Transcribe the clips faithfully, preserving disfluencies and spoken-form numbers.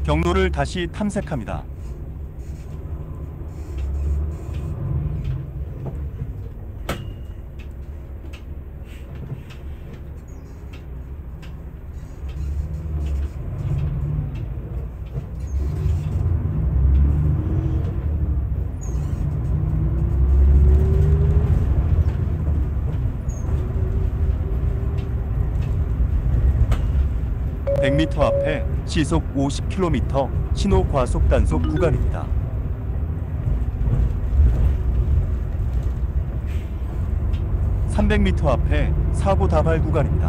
경로를 다시 탐색합니다. 백 미터 앞에 시속 오십 킬로미터 신호 과속 단속 구간입니다. 삼백 미터 앞에 사고 다발 구간입니다.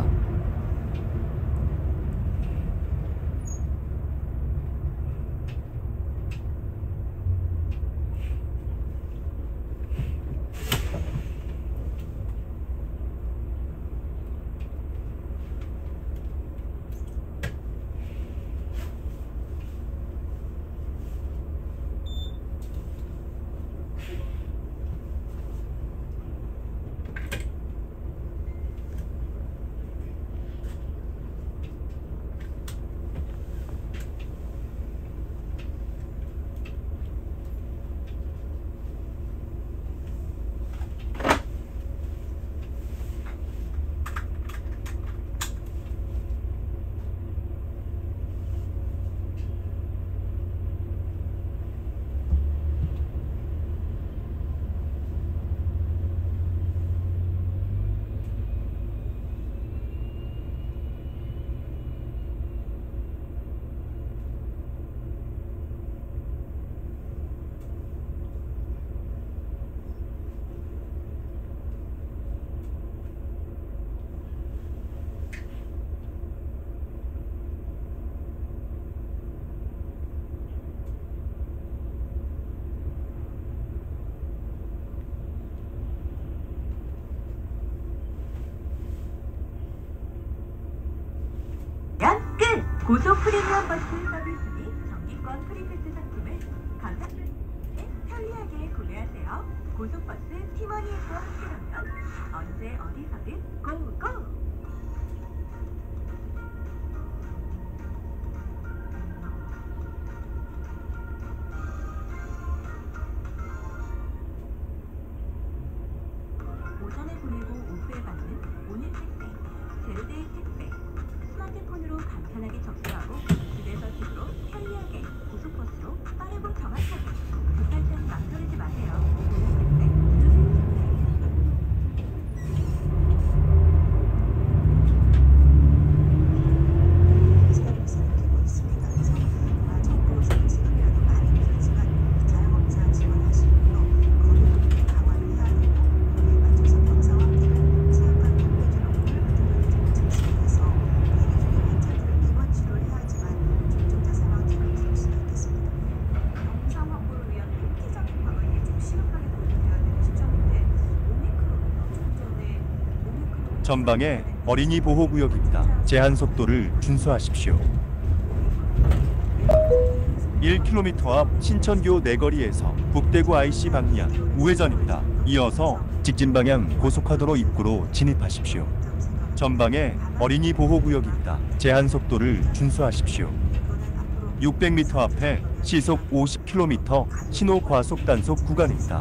끝! 고속 프리미엄 버스 서비스니 정기권 프리패스 상품을 감사합니다. 편리하게 구매하세요. 고속버스 티머니에서 함께라면 언제 어디서든 고고! 오전에 보내고 오후에 받는 오늘 택배, 제로데이 택배. 스마트폰으로 간편하게 접수하고 집에서 집으로 편리하게 고속버스로 빠르고 정확하게 급할 땐 망설이지 마세요. 전방에 어린이 보호구역입니다. 제한 속도를 준수하십시오. 일 킬로미터 앞 신천교 내거리에서 북대구 아이씨 방면 우회전입니다. 이어서 직진 방향 고속화도로 입구로 진입하십시오. 전방에 어린이 보호구역입니다. 제한 속도를 준수하십시오. 육백 미터 앞에 시속 오십 킬로미터 신호 과속 단속 구간입니다.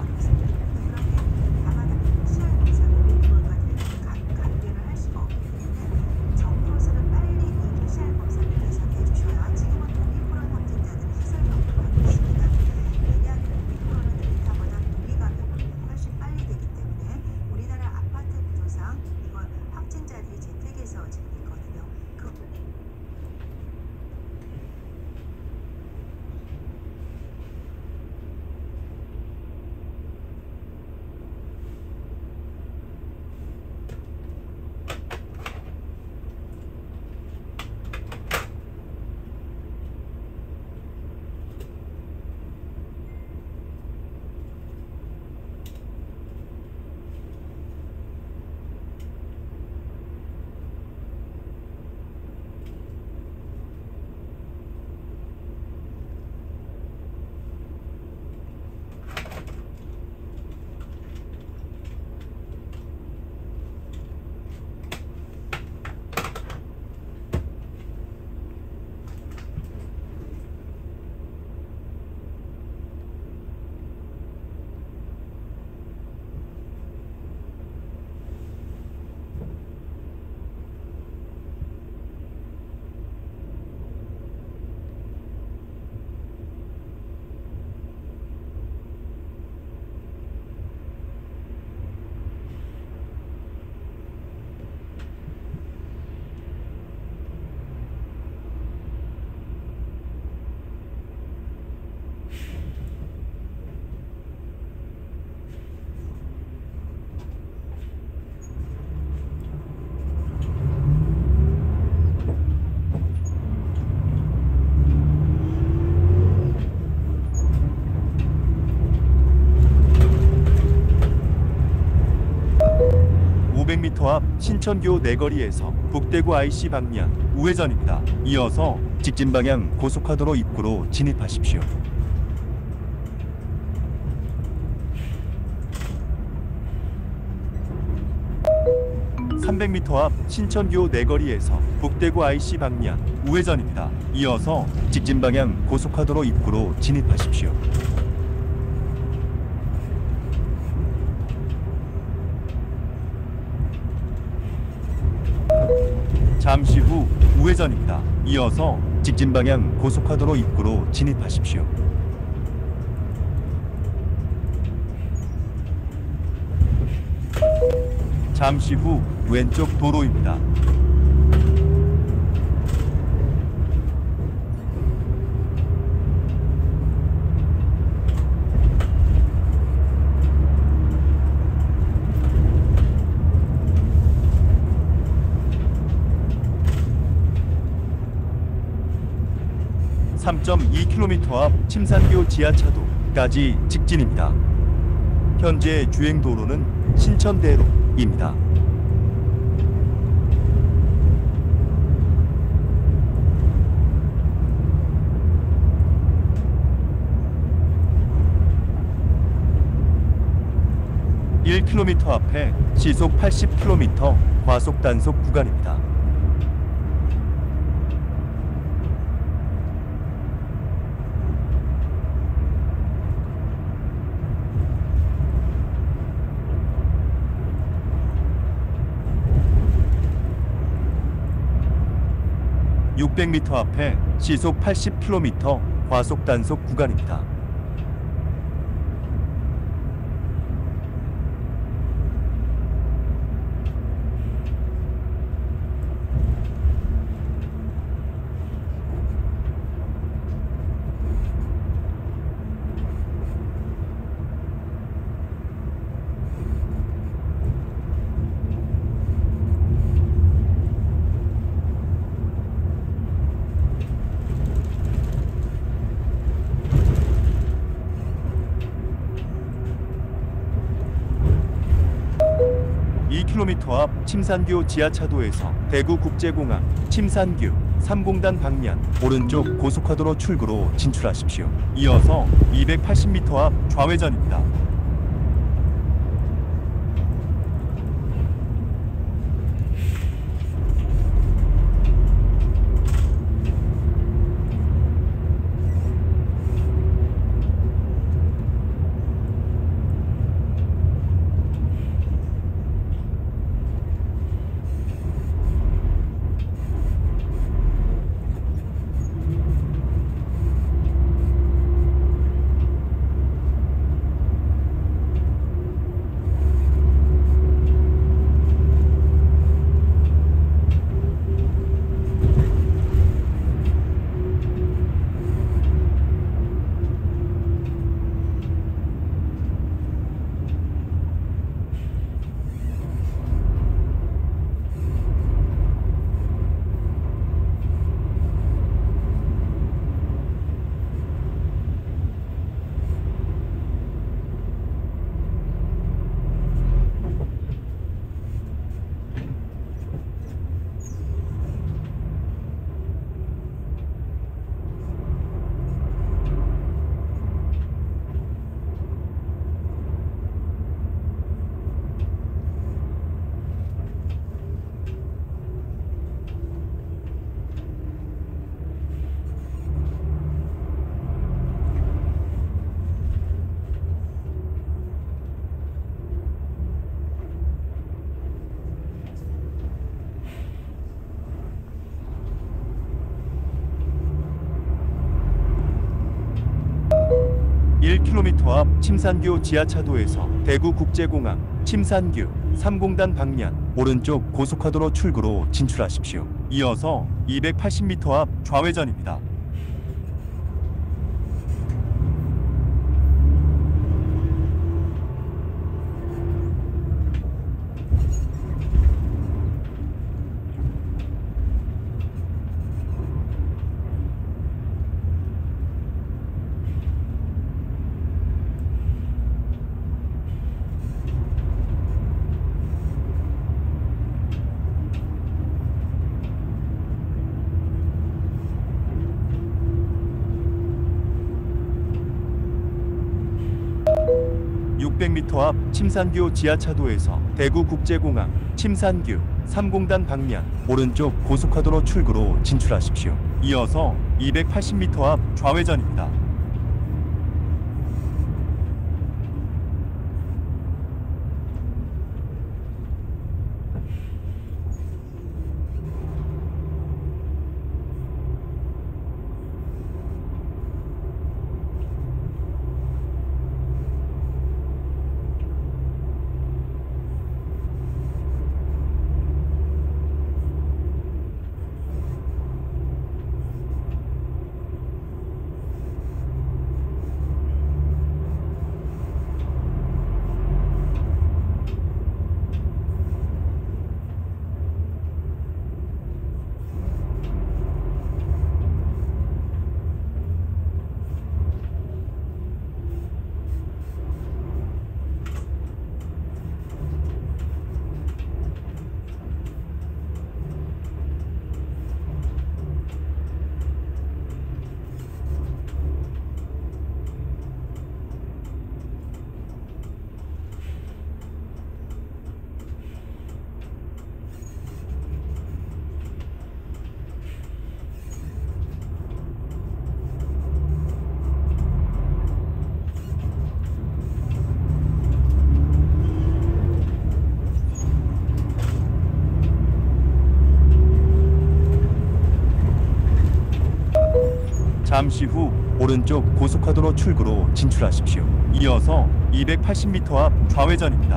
킬로미터 앞 신천교 내거리에서 북대구 아이씨 방면 우회전입니다. 이어서 직진 방향 고속화도로 입구로 진입하십시오. 삼백 미터 앞 신천교 내거리에서 북대구 아이씨 방면 우회전입니다. 이어서 직진 방향 고속화도로 입구로 진입하십시오. 잠시 후 우회전입니다. 이어서 직진 방향 고속화도로 입구로 진입하십시오. 잠시 후 왼쪽 도로입니다. 삼 점 이 킬로미터 앞 침산교 지하차도까지 직진입니다. 현재 주행도로는 신천대로입니다. 일 킬로미터 앞에 시속 팔십 킬로미터 과속 단속 구간입니다. 육백 미터 앞에 시속 팔십 킬로미터 과속 단속 구간입니다. 이 킬로미터 앞 침산교 지하차도에서 대구국제공항 침산교 삼 공단 방면 오른쪽 고속화도로 출구로 진출하십시오. 이어서 이백팔십 미터 앞 좌회전입니다. 일 킬로미터 앞 침산교 지하차도에서 대구국제공항 침산교 삼 공단 방면 오른쪽 고속화도로 출구로 진출하십시오. 이어서 이백팔십 미터 앞 좌회전입니다. 육백 미터 앞 침산교 지하차도에서 대구국제공항 침산교 삼 공단 방면 오른쪽 고속화도로 출구로 진출하십시오. 이어서 이백팔십 미터 앞 좌회전입니다. 잠시 후 오른쪽 고속화도로 출구로 진출하십시오. 이어서 이백팔십 미터 앞 좌회전입니다.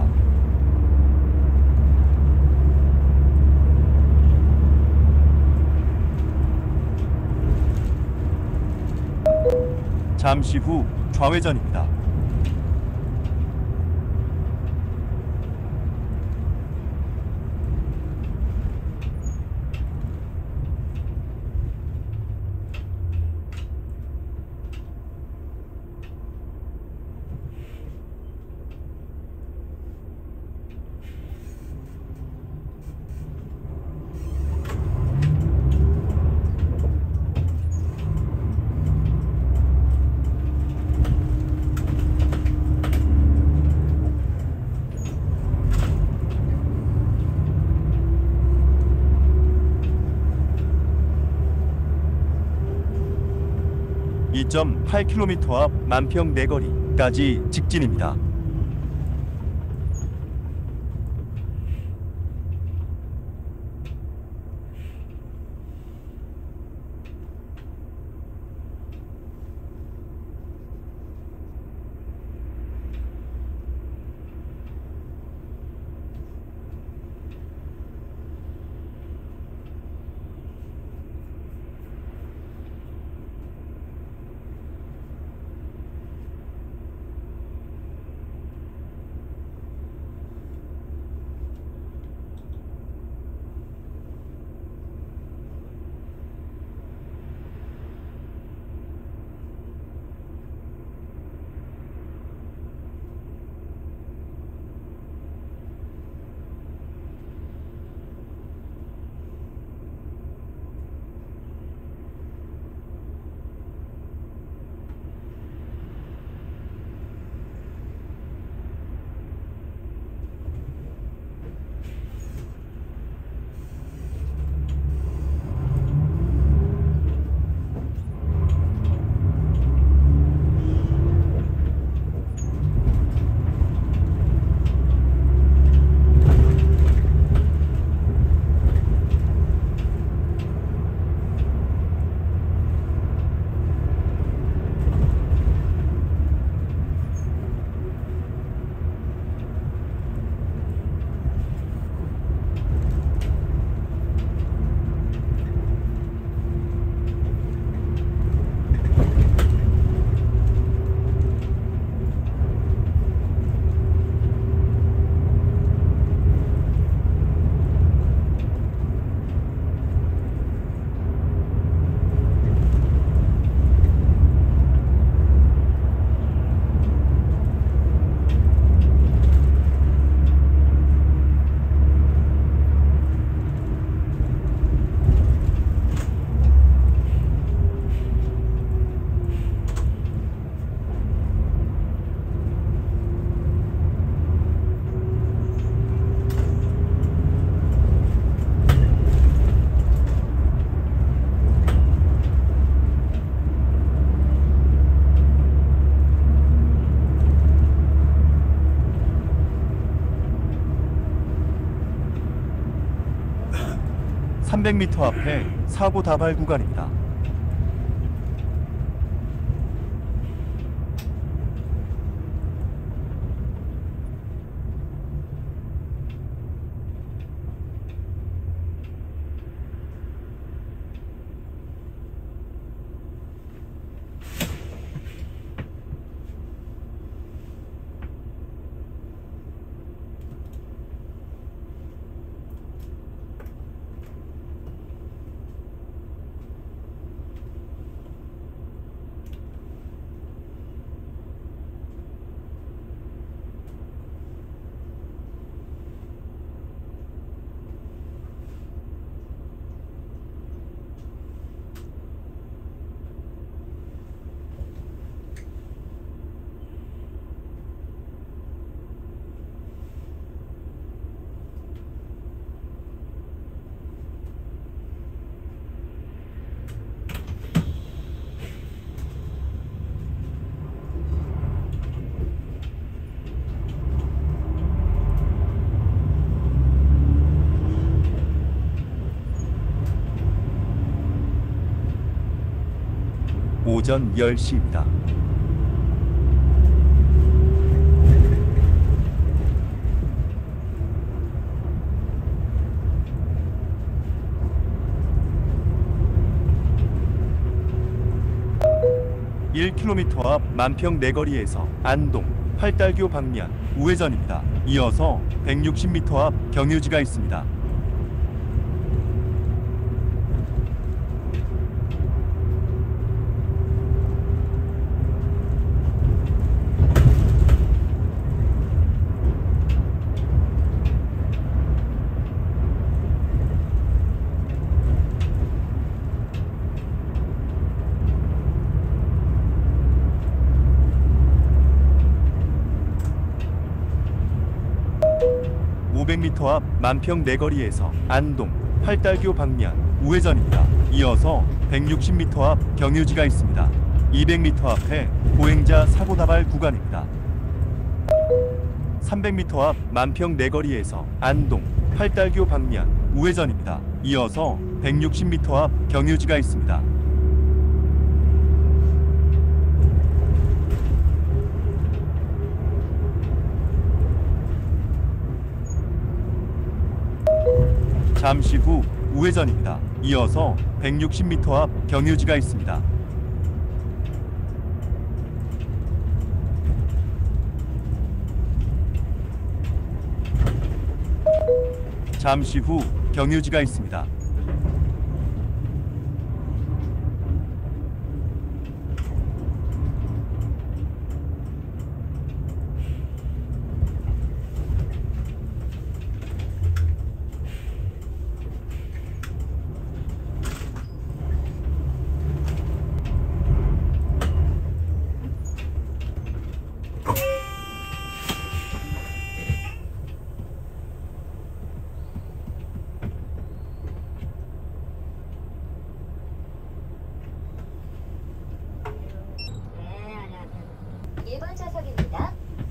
잠시 후 좌회전입니다. 이 점 팔 킬로미터 앞 만평 내거리까지 직진입니다. 삼백 미터 앞에 사고 다발 구간입니다. 오전 열 시입니다. 일 킬로미터 앞 만평 내거리에서 안동, 팔달교 방면 우회전입니다. 이어서 백육십 미터 앞 경유지가 있습니다. 오백 미터 앞 만평 내거리에서 안동, 팔달교 방면 우회전입니다. 이어서 백육십 미터 앞 경유지가 있습니다. 이백 미터 앞에 보행자 사고 다발 구간입니다. 삼백 미터 앞 만평 내거리에서 안동, 팔달교 방면 우회전입니다. 이어서 백육십 미터 앞 경유지가 있습니다. 잠시 후 우회전입니다. 이어서 백육십 미터 앞 경유지가 있습니다. 잠시 후 경유지가 있습니다. 일 번 좌석입니다.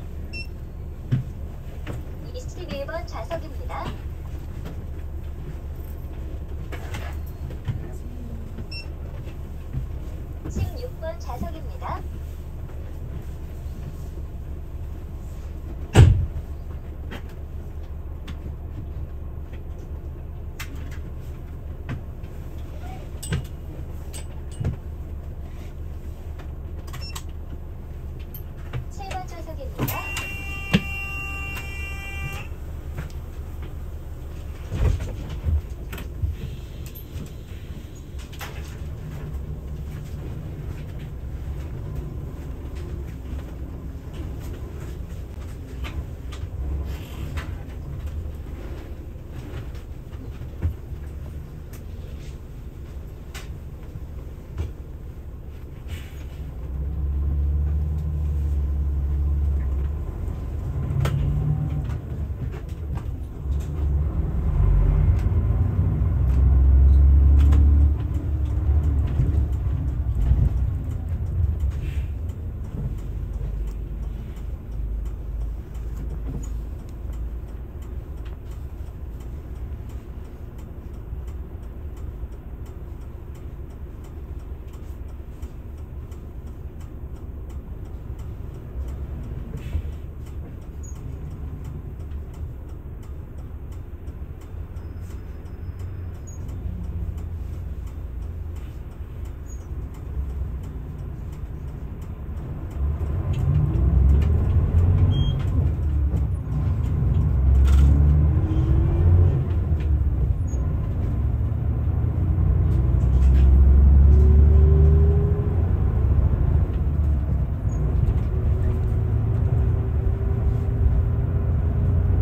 이십일 번 좌석입니다. 십육 번 좌석입니다. 칠 번 좌석입니다.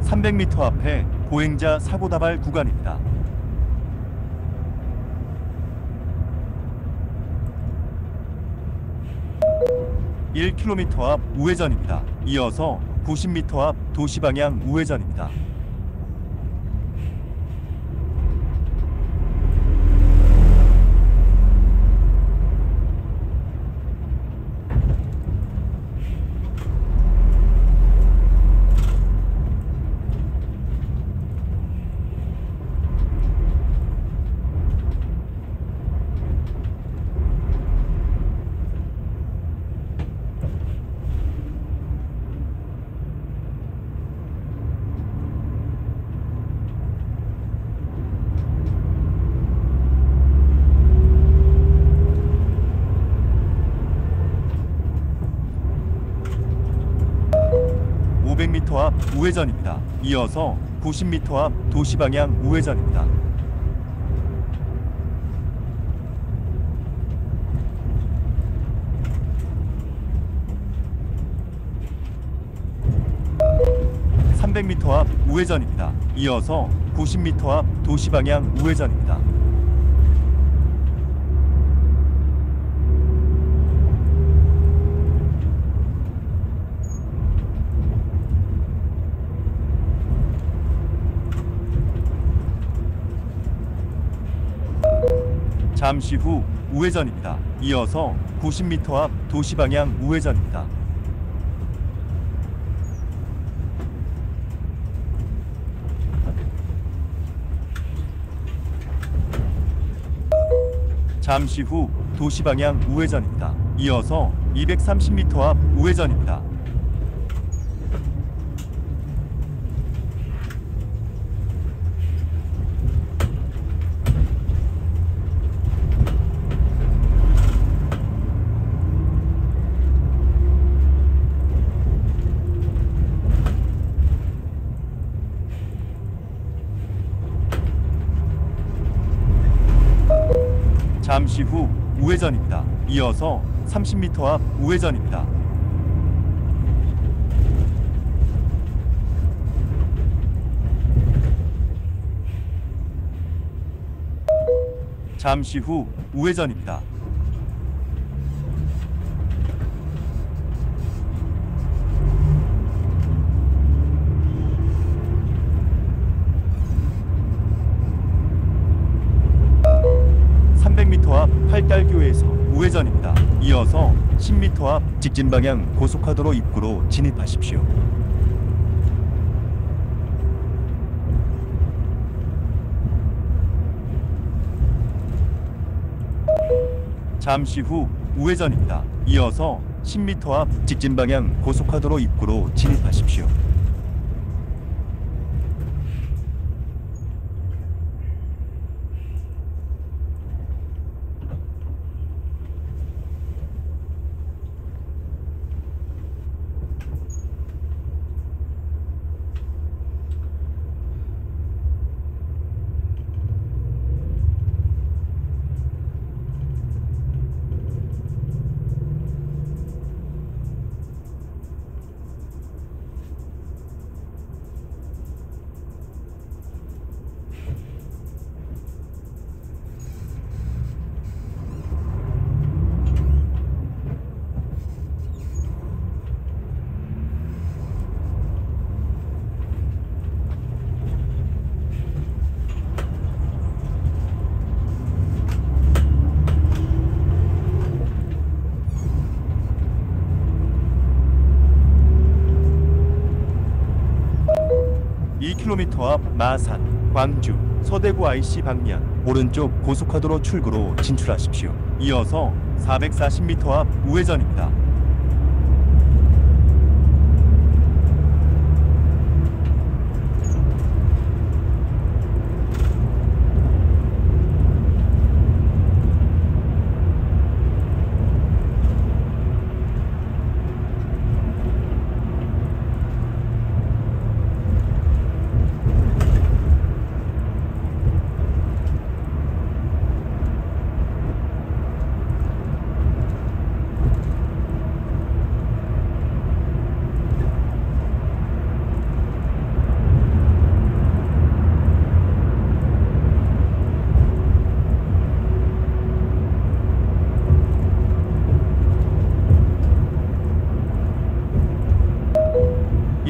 삼백 미터 앞에 보행자 사고 다발 구간입니다. 일 킬로미터 앞 우회전입니다. 이어서 구십 미터 앞 도시 방향 우회전입니다. 오백 미터 앞 우회전입니다. 이어서 구십 미터 앞 도시 방향 우회전입니다. 삼백 미터 앞 우회전입니다. 이어서 구십 미터 앞 도시 방향 우회전입니다. 잠시 후 우회전입니다. 이어서 구십 미터 앞 도시 방향 우회전입니다. 잠시 후 도시 방향 우회전입니다. 이어서 이백삼십 미터 앞 우회전입니다. 잠시 후 우회전입니다. 이어서 삼십 미터 앞 우회전입니다. 잠시 후 우회전입니다. 삼백 미터 앞 팔달교에서 우회전입니다. 이어서 십 미터 앞 직진 방향 고속화도로 입구로 진입하십시오. 잠시 후 우회전입니다. 이어서 십 미터 앞 직진 방향 고속화도로 입구로 진입하십시오. 이 킬로미터 앞 마산, 광주, 서대구 아이씨 방면 오른쪽 고속화도로 출구로 진출하십시오. 이어서 사백사십 미터 앞 우회전입니다.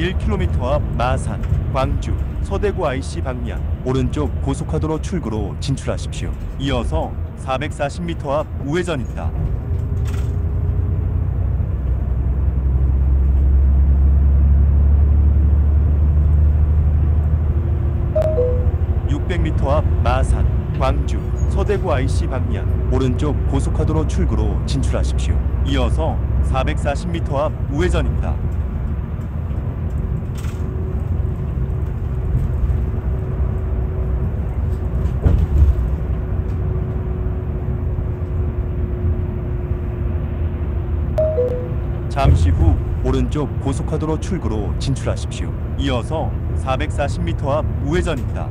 일 킬로미터 앞 마산, 광주, 서대구 아이씨 방면 오른쪽 고속화도로 출구로 진출하십시오. 이어서 사백사십 미터 앞 우회전입니다. 육백 미터 앞 마산, 광주, 서대구 아이씨 방면 오른쪽 고속화도로 출구로 진출하십시오. 이어서 사백사십 미터 앞 우회전입니다. 잠시 후 오른쪽 고속화도로 출구로 진출하십시오. 이어서 사백사십 미터 앞 우회전입니다.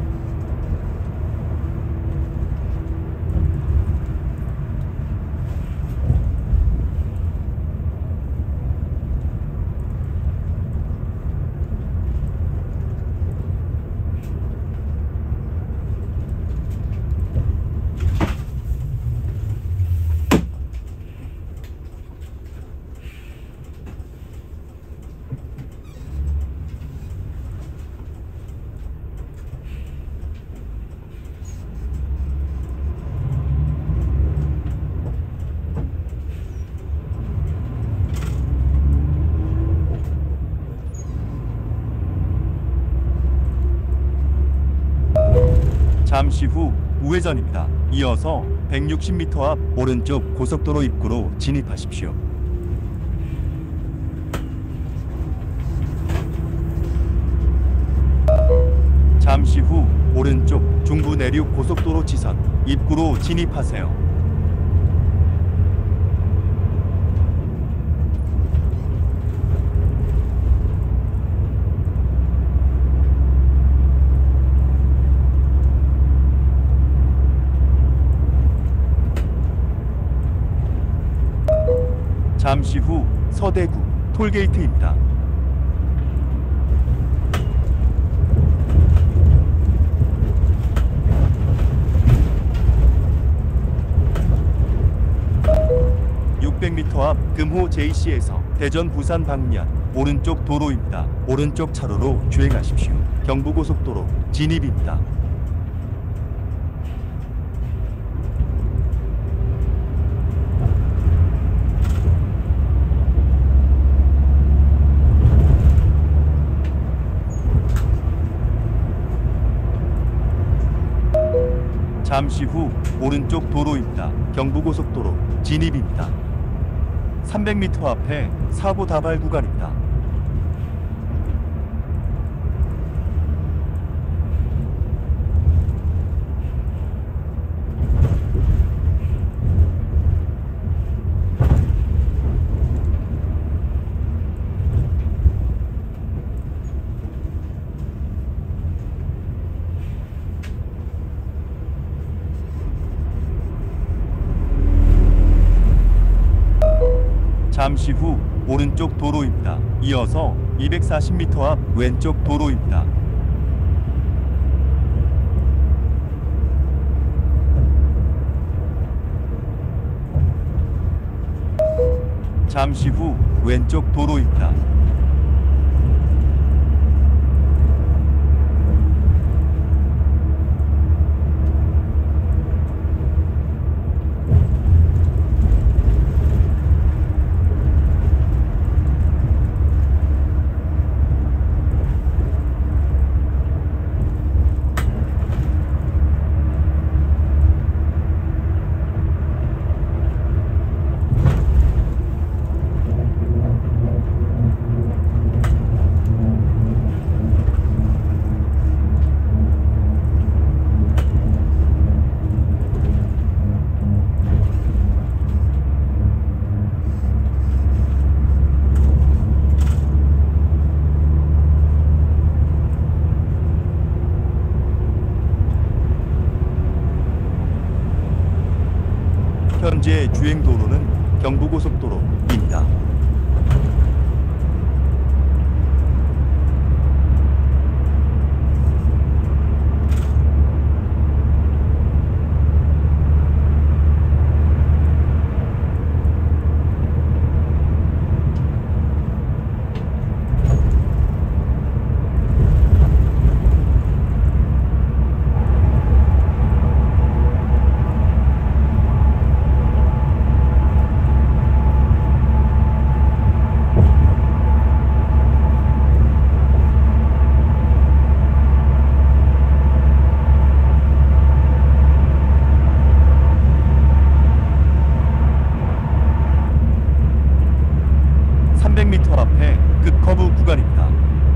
잠시 후 우회전입니다. 이어서 백육십 미터 앞 오른쪽 고속도로 입구로 진입하십시오. 잠시 후 오른쪽 중부 내륙 고속도로 지선 입구로 진입하세요. 잠시 후 서대구 톨게이트입니다. 육백 미터 앞 금호 제이씨에서 대전 부산 방면 오른쪽 도로입니다. 오른쪽 차로로 주행하십시오. 경부고속도로 진입입니다. 잠시 후 오른쪽 도로입니다. 경부고속도로 진입입니다. 삼백 미터 앞에 사고 다발 구간입니다. 잠시 후 오른쪽 도로입니다. 이어서 이백사십 미터 앞 왼쪽 도로입니다. 잠시 후 왼쪽 도로입니다. 현재 주행 도로는 경부고속도로입니다. 구간입니다.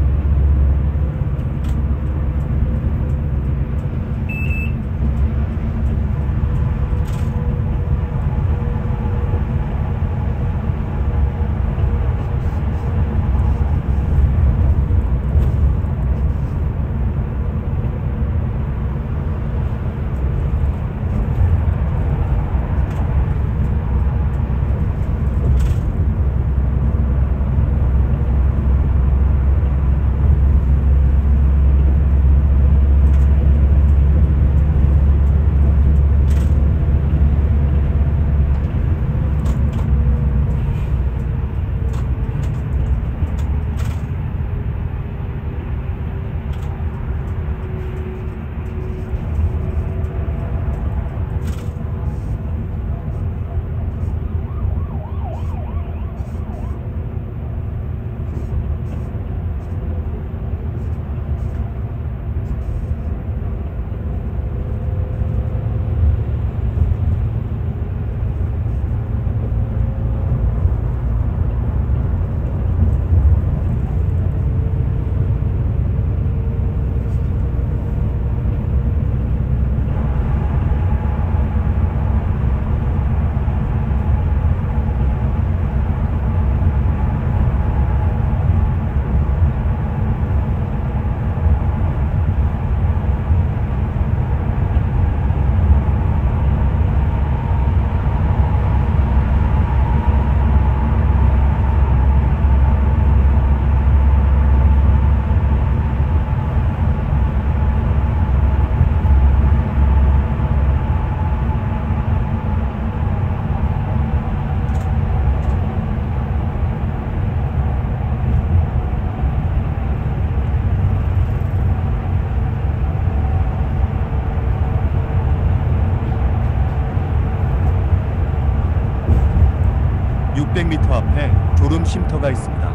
육백 미터 앞에 졸음 쉼터가 있습니다.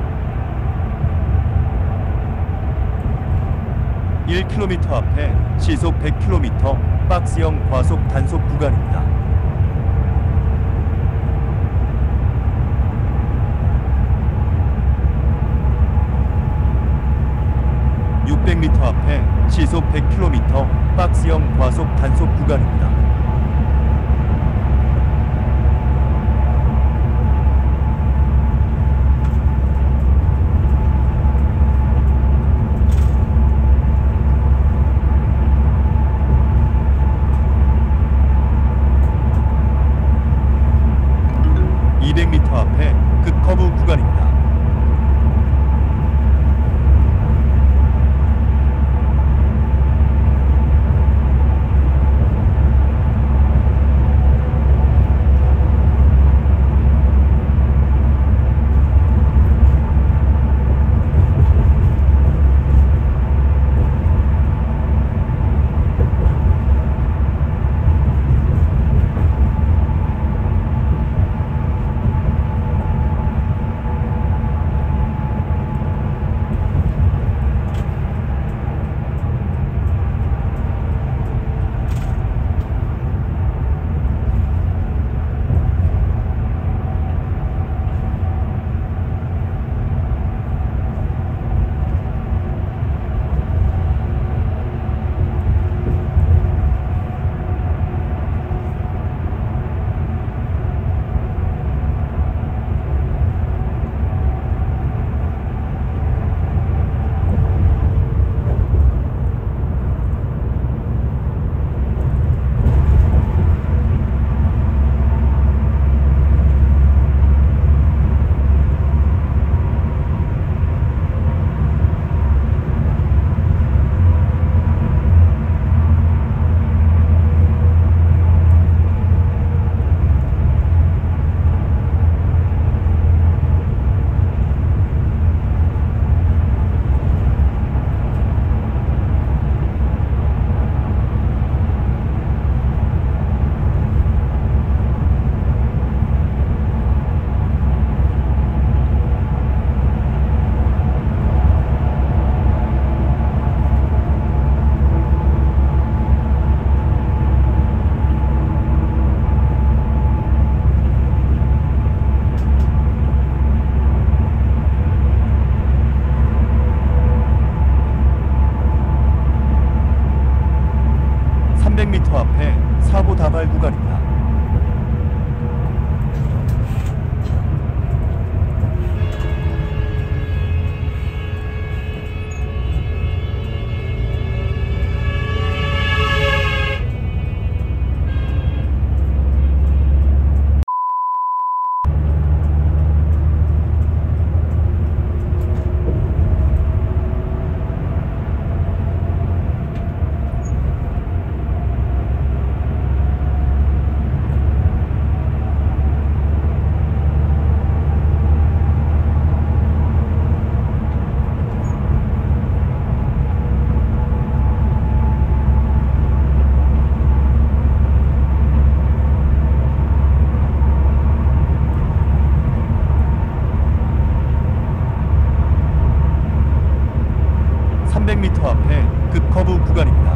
일 킬로미터 앞에 시속 백 킬로미터 박스형 과속 단속 구간입니다. 육백 미터 앞에 시속 백 킬로미터 박스형 과속 단속 구간입니다. 이백 미터 앞에 급커브 구간입니다. 다발 구간입니다. 삼백 미터 앞에 급커브 구간입니다.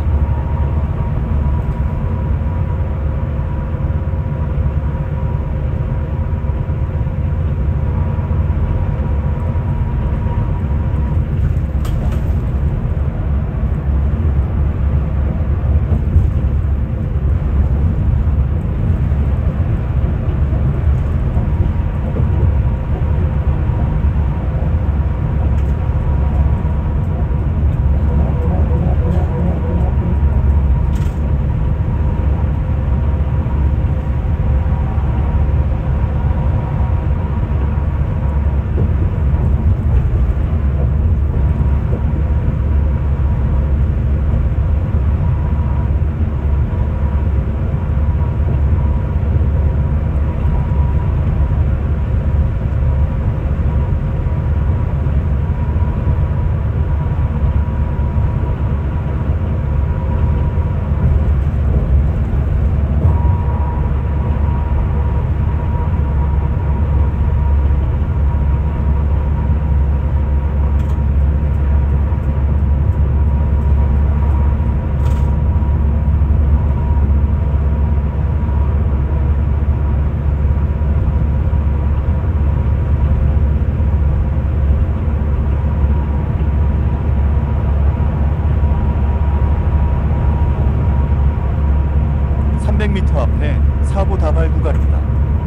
삼백 미터 앞에 사고 다발 구간입니다.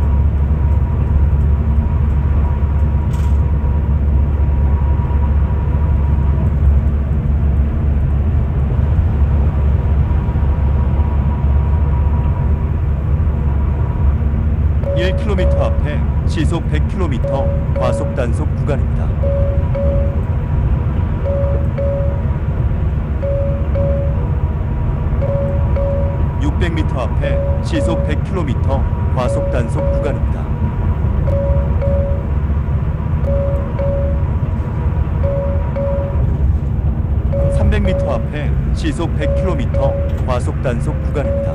일 킬로미터 앞에 시속 백 킬로미터 과속 단속 구간입니다. 육백 미터 앞에 시속 백 킬로미터 과속 단속 구간입니다. 삼백 미터 앞에 시속 백 킬로미터 과속 단속 구간입니다.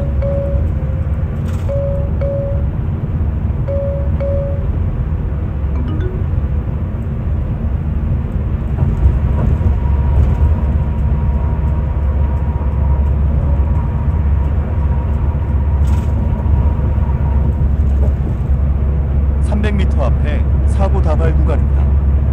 삼백 미터 앞에 사고 다발 구간입니다.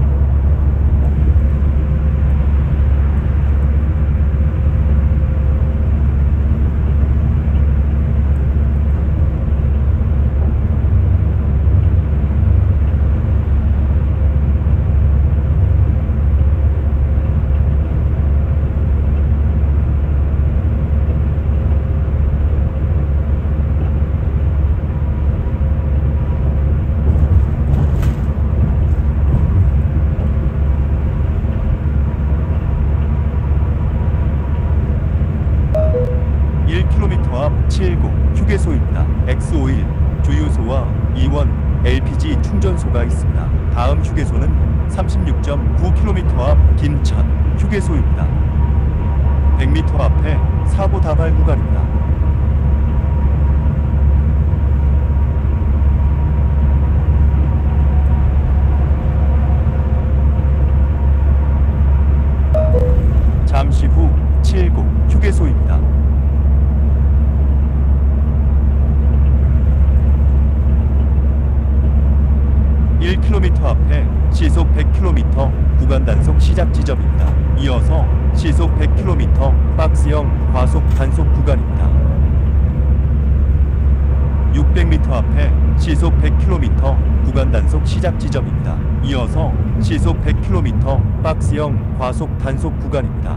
일 킬로미터 앞 칠구 휴게소입니다. 엑스 오일 주유소와 이원 엘피지 충전소가 있습니다. 다음 휴게소는 삼십육 점 구 킬로미터 앞 김천 휴게소입니다. 백 미터 앞에 사고 다발 구간입니다. 잠시 후 칠구 휴게소입니다. 일 킬로미터 앞에 시속 백 킬로미터 구간 단속 시작 지점입니다. 이어서 시속 백 킬로미터 박스형 과속 단속 구간입니다. 육백 미터 앞에 시속 백 킬로미터 구간 단속 시작 지점입니다. 이어서 시속 백 킬로미터 박스형 과속 단속 구간입니다.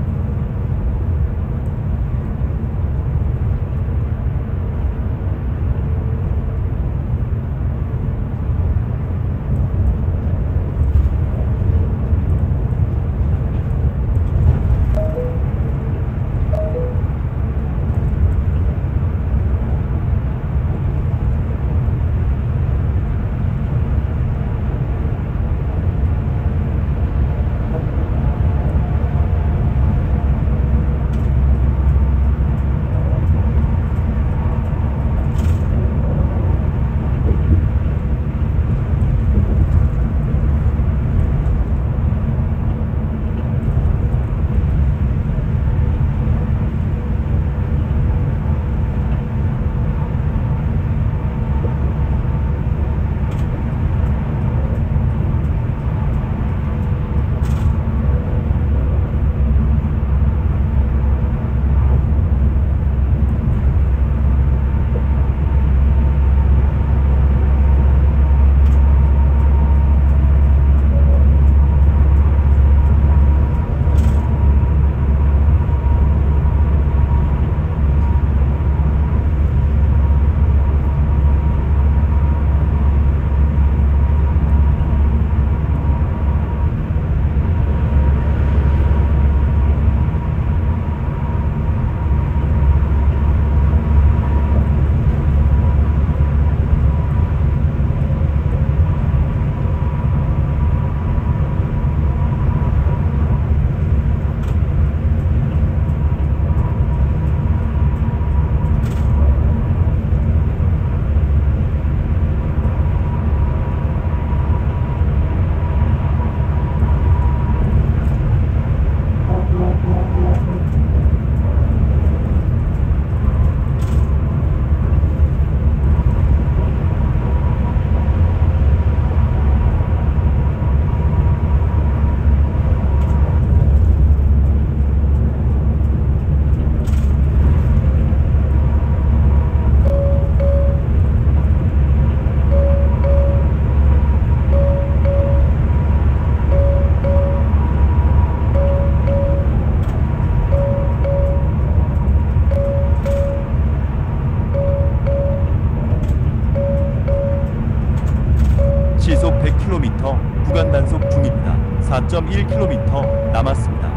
시속 백 킬로미터 구간 단속 중입니다. 사 점 일 킬로미터 남았습니다.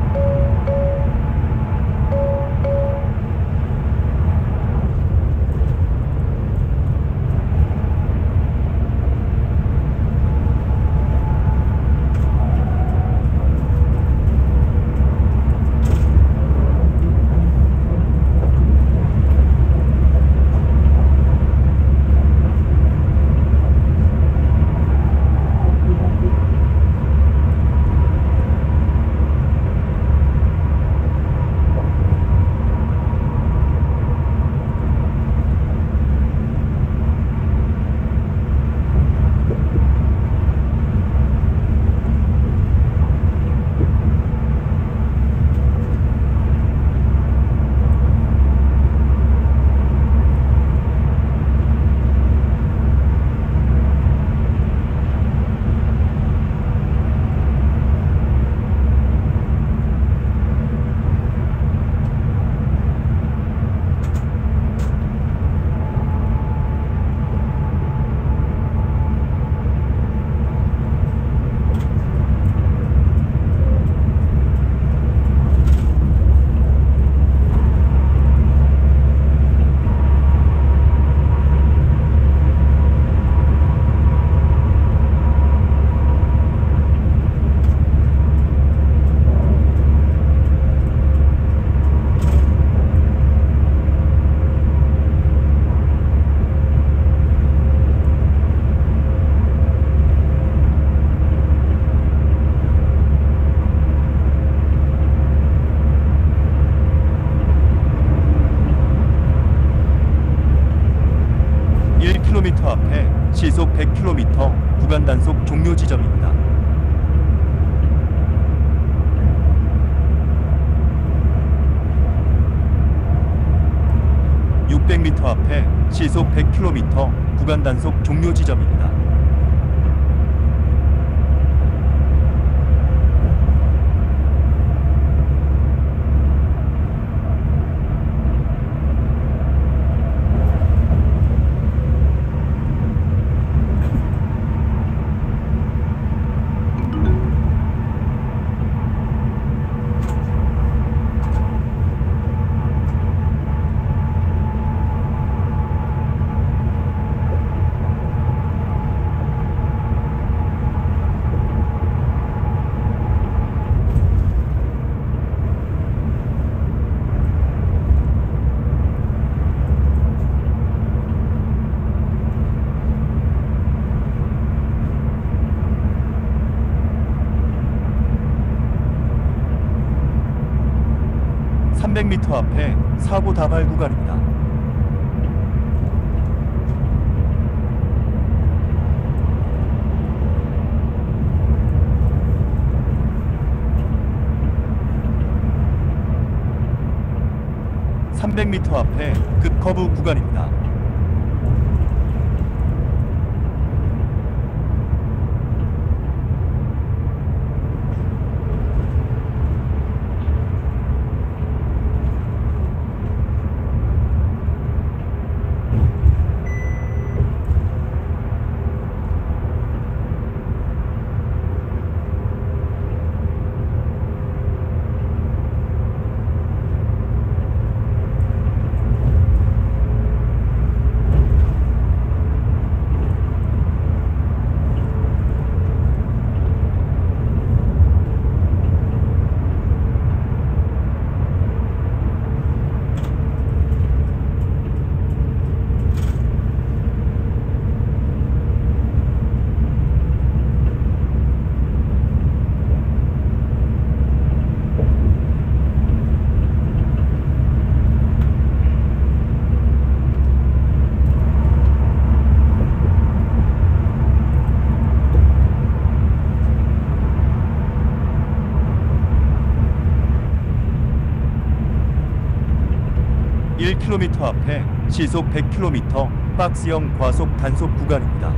일 킬로미터 앞에 시속 백 킬로미터 구간 단속 종료 지점입니다. 육백 미터 앞에 시속 백 킬로미터 구간 단속 종료 지점입니다. 삼백 미터 앞에 사고 다발 구간입니다. 삼백 미터 앞에 급커브 구간입니다. 일 킬로미터 앞에 시속 백 킬로미터 박스형 과속 단속 구간입니다.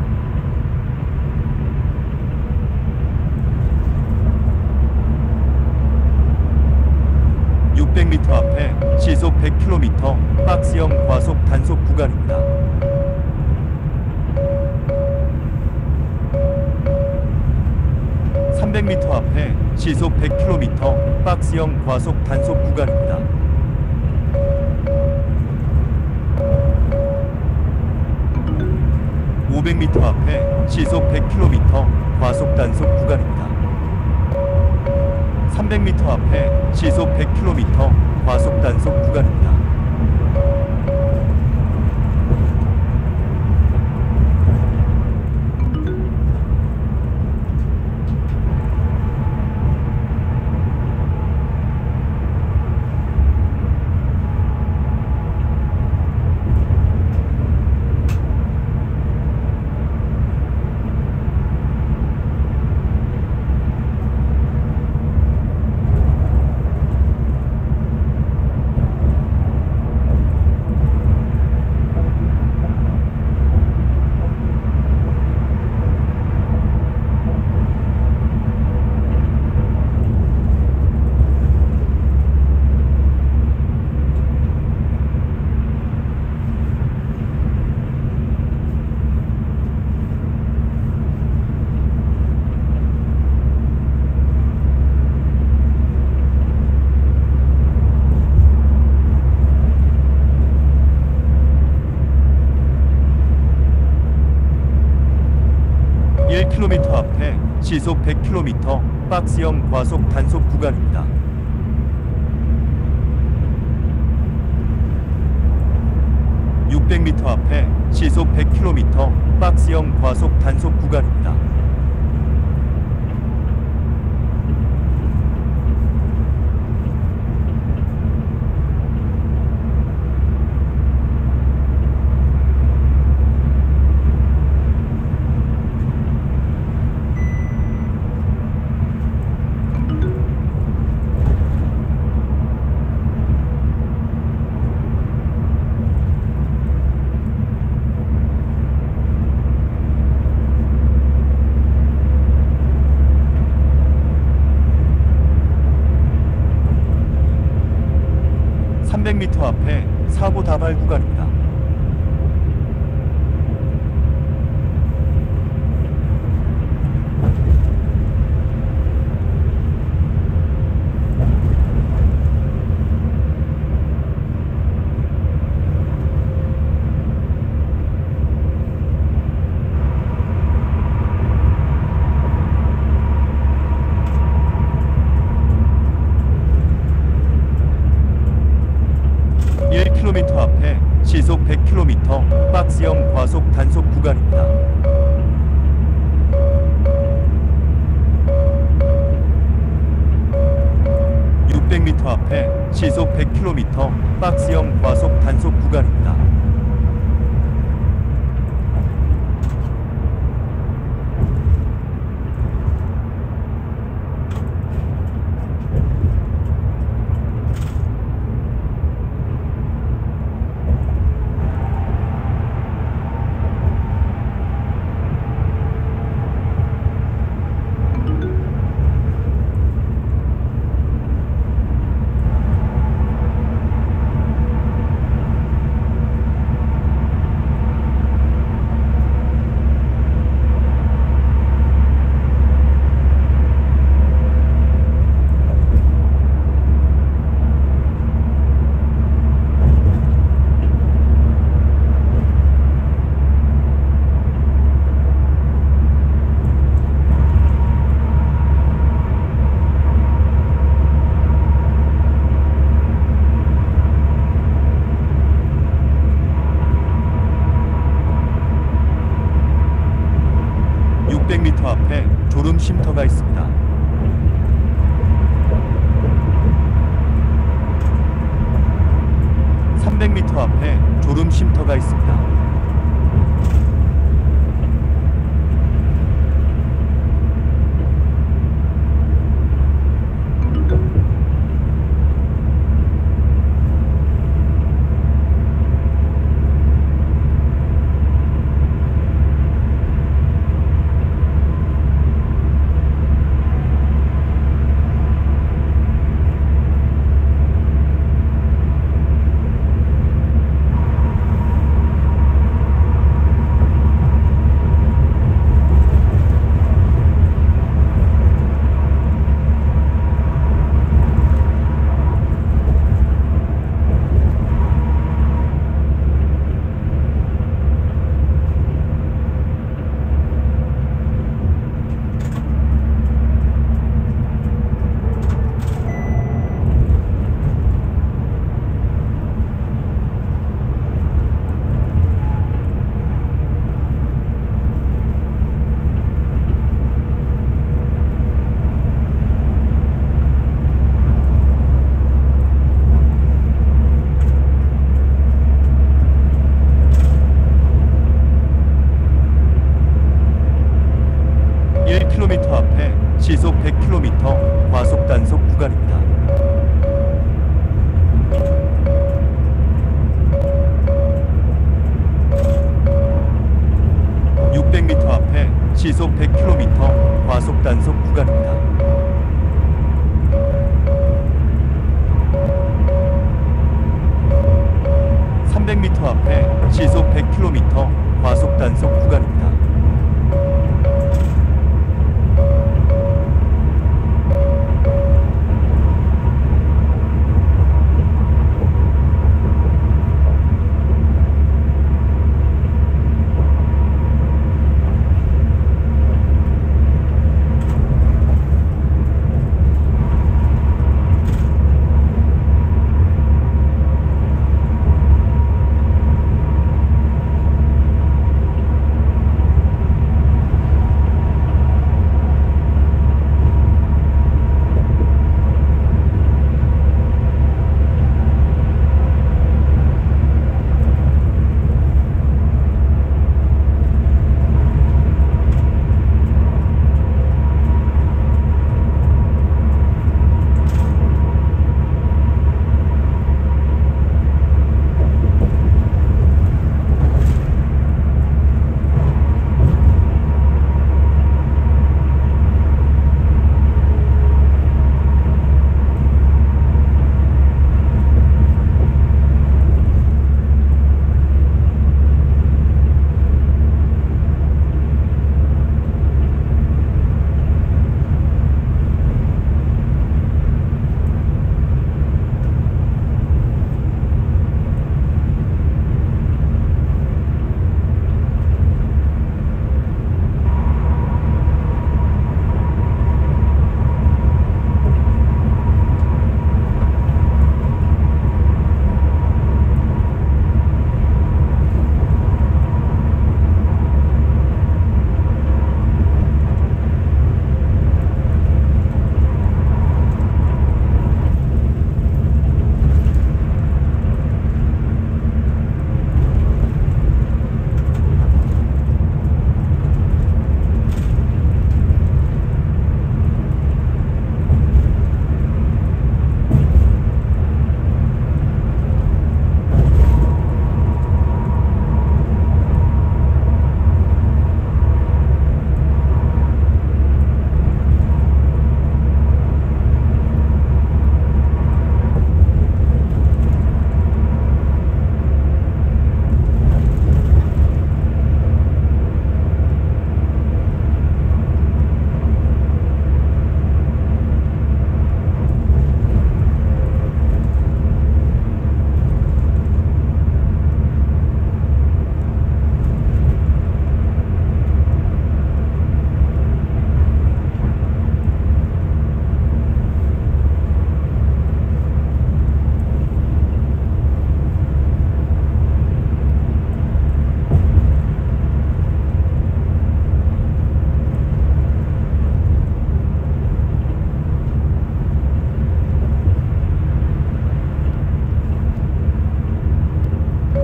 육백 미터 앞에 시속 백 킬로미터 박스형 과속 단속 구간입니다. 삼백 미터 앞에 시속 백 킬로미터 박스형 과속 단속 구간입니다. 오백 미터 앞에 시속 백 킬로미터 과속 단속 구간입니다. 삼백 미터 앞에 시속 백 킬로미터 과속 단속 구간입니다. 일 킬로미터 앞에 시속 백 킬로미터 박스형 과속 단속 구간입니다. 육백 미터 앞에 시속 백 킬로미터 박스형 과속 단속 구간입니다. 삼백 미터 앞에 사고 다발 구간입니다. 일 킬로미터 앞에 시속 백 킬로미터 박스형 과속 단속 구간입니다. 육백 미터 앞에 시속 백 킬로미터 박스형 과속 단속 구간입니다. 육백 미터 앞에 졸음 쉼터가 있습니다. 삼백 미터 앞에 졸음 쉼터가 있습니다. 일 킬로미터 앞에 시속 백 킬로미터 과속 단속 구간입니다. 육백 미터 앞에 시속 백 킬로미터 과속 단속 구간입니다. 삼백 미터 앞에 시속 백 킬로미터 과속 단속 구간입니다.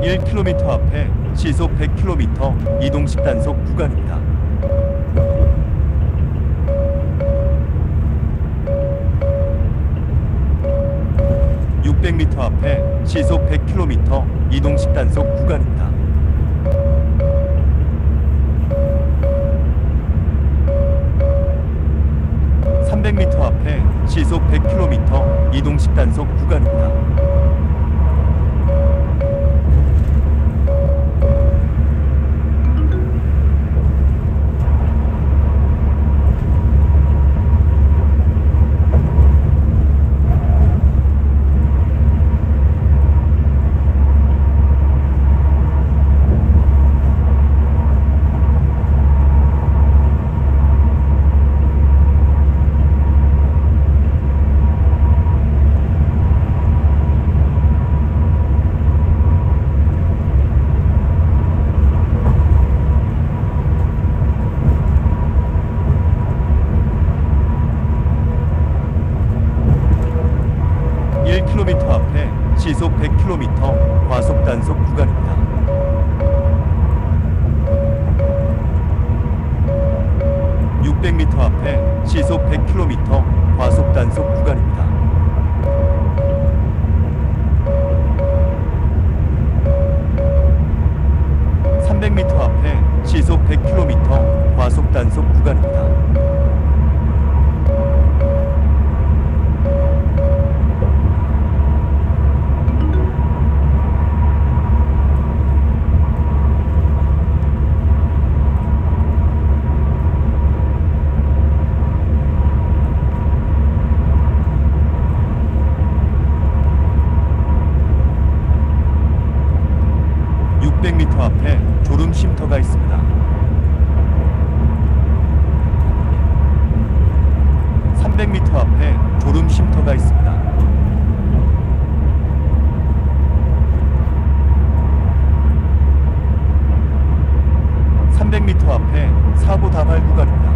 일 킬로미터 앞에 시속 백 킬로미터 이동식 단속 구간입니다. 육백 미터 앞에 시속 백 킬로미터 이동식 단속 구간입니다. 삼백 미터 앞에 시속 백 킬로미터 이동식 단속 구간입니다. 일 킬로미터 앞에 시속 백 킬로미터 과속 단속 구간입니다. 육백 미터 앞에 시속 백 킬로미터 과속 단속 구간입니다. 삼백 미터 앞에 시속 백 킬로미터 과속 단속 구간입니다. 육백 미터 앞에 졸음 쉼터가 있습니다. 삼백 미터 앞에 졸음 쉼터가 있습니다. 삼백 미터 앞에 사고 다발 구간입니다.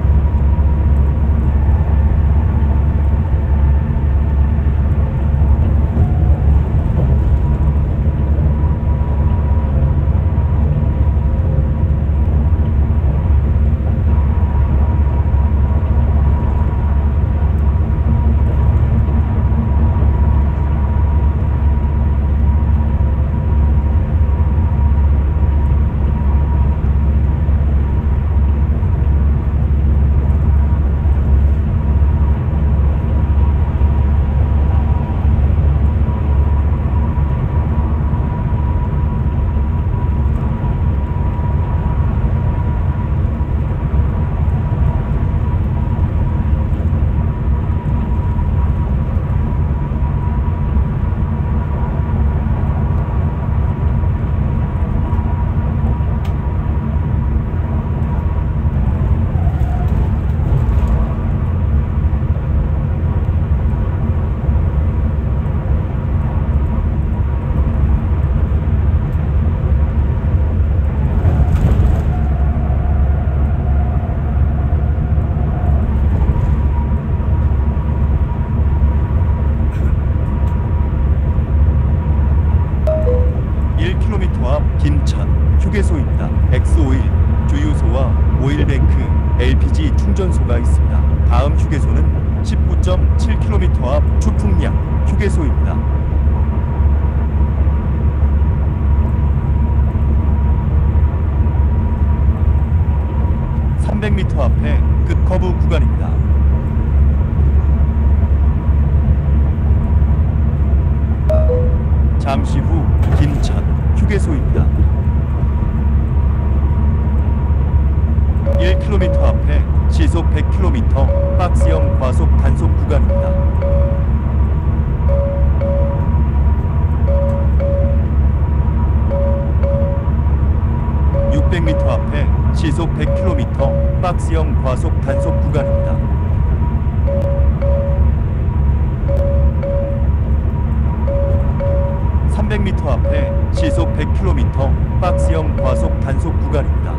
일 킬로미터 앞 김천 휴게소입니다. 엑스 오일 주유소와 오일뱅크 엘피지 충전소가 있습니다. 다음 휴게소는 십구 점 칠 킬로미터 앞 추풍량 휴게소입니다. 삼백 미터 앞에 끝커브 구간입니다. 잠시 후 김천 휴게소입니다. 일 킬로미터 앞에 시속 백 킬로미터 박스형 과속 단속 구간입니다. 육백 미터 앞에 시속 백 킬로미터 박스형 과속 단속 구간입니다. 삼백 미터 앞에 시속 백 킬로미터 박스형 과속 단속 구간입니다.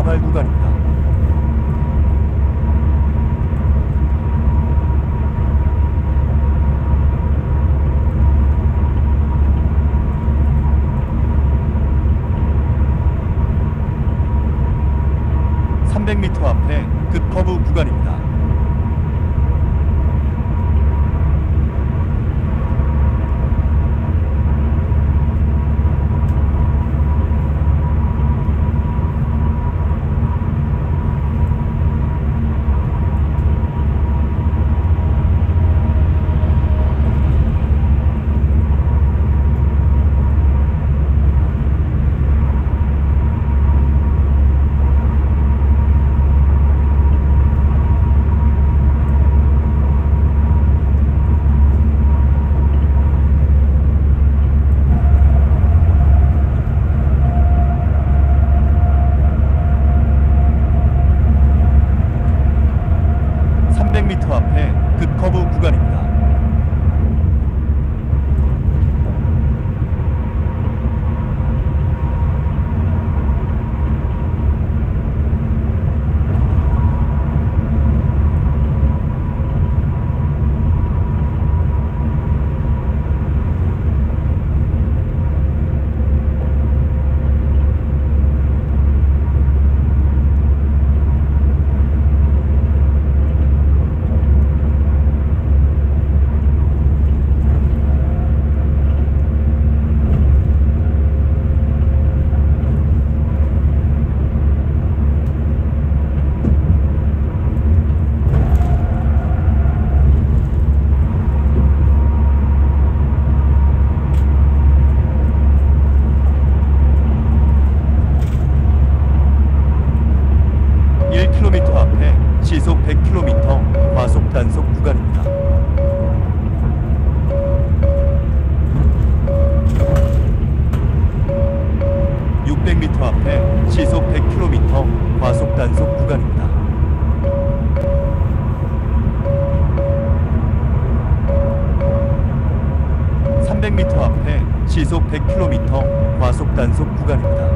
출발 구간입니다. 삼백 미터 앞에 급커브 구간입니다. 삼백 미터 앞에 급커브 구간입니다. 일 킬로미터 앞에 시속 백 킬로미터 과속 단속 구간입니다. 육백 미터 앞에 시속 백 킬로미터 과속 단속 구간입니다. 삼백 미터 앞에 시속 백 킬로미터 과속 단속 구간입니다.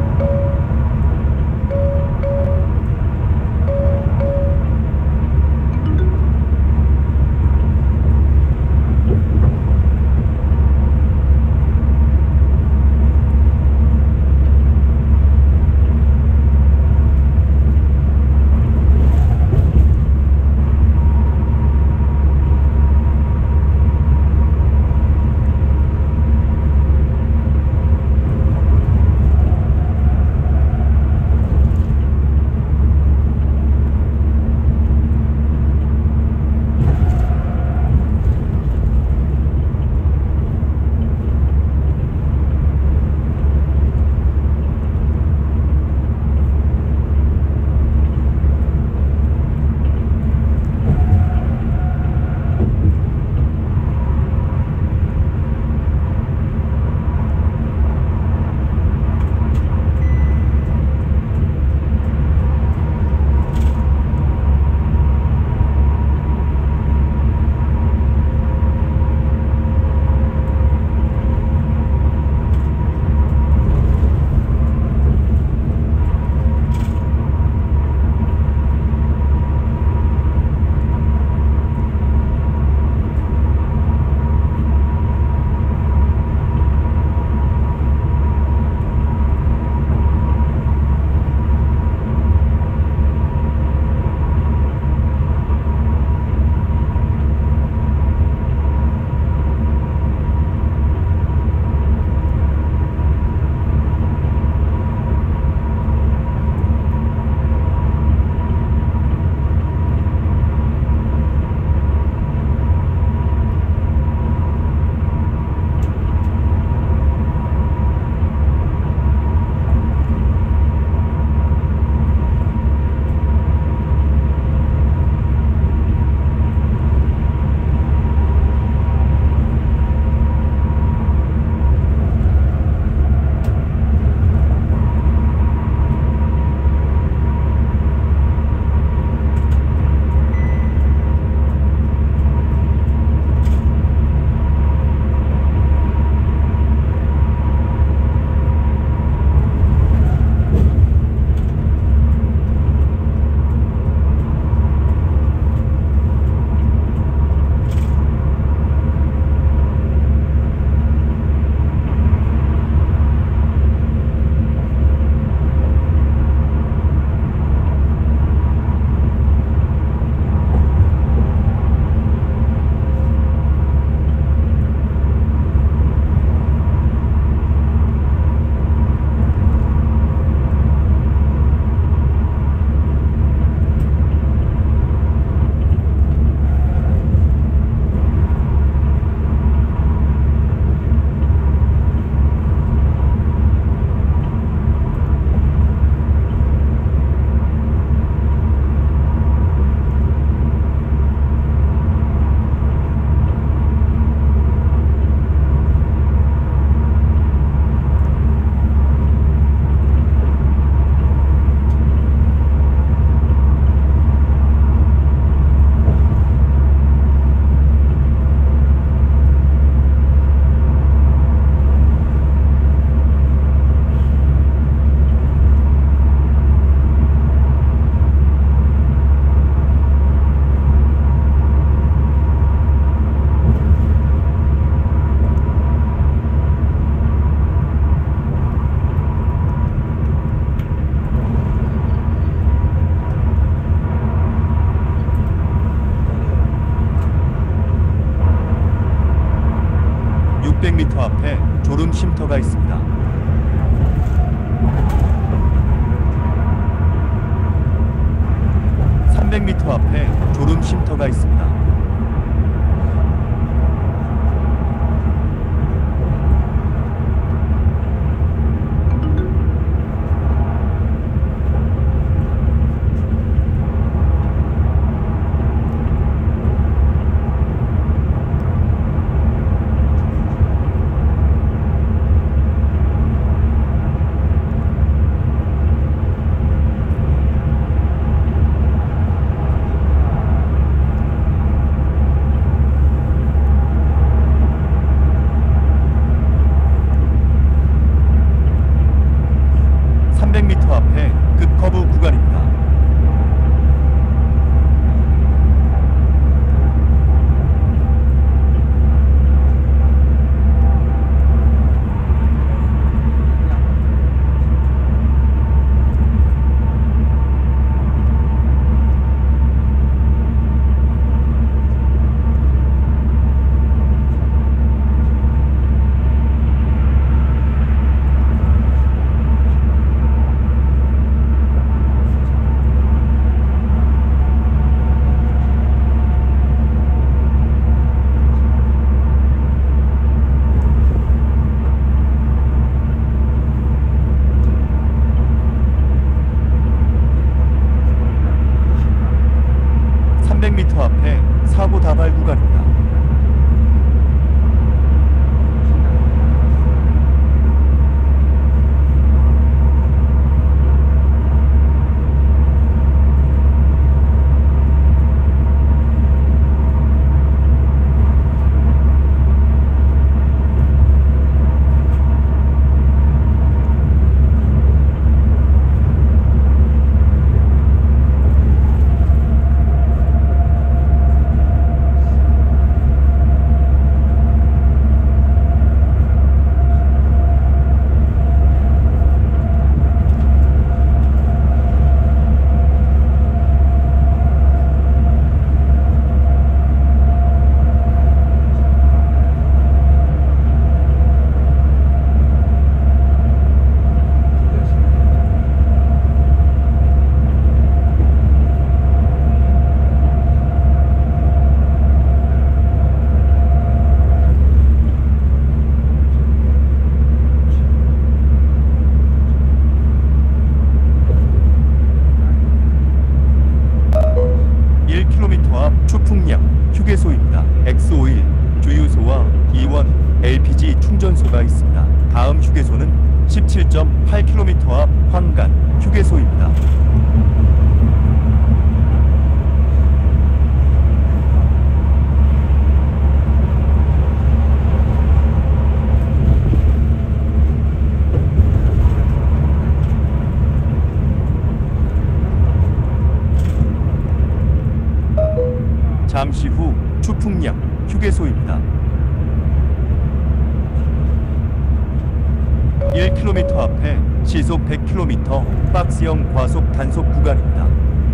졸음 쉼터가 있습니다. 삼백 미터 앞에 졸음 쉼터가 있습니다. 삼백 미터 앞에 급커브 구간입니다. 삼백 미터 앞에 사고 다발 구간입니다. 일 킬로미터 앞 추풍량 휴게소입니다. 엑스 오일 주유소와 이원 엘피지 충전소가 있습니다. 다음 휴게소는 십칠 점 팔 킬로미터 앞 황간 휴게소입니다. 잠시 후 추풍량 휴게소입니다. 일 킬로미터 앞에 시속 백 킬로미터 박스형 과속 단속 구간입니다.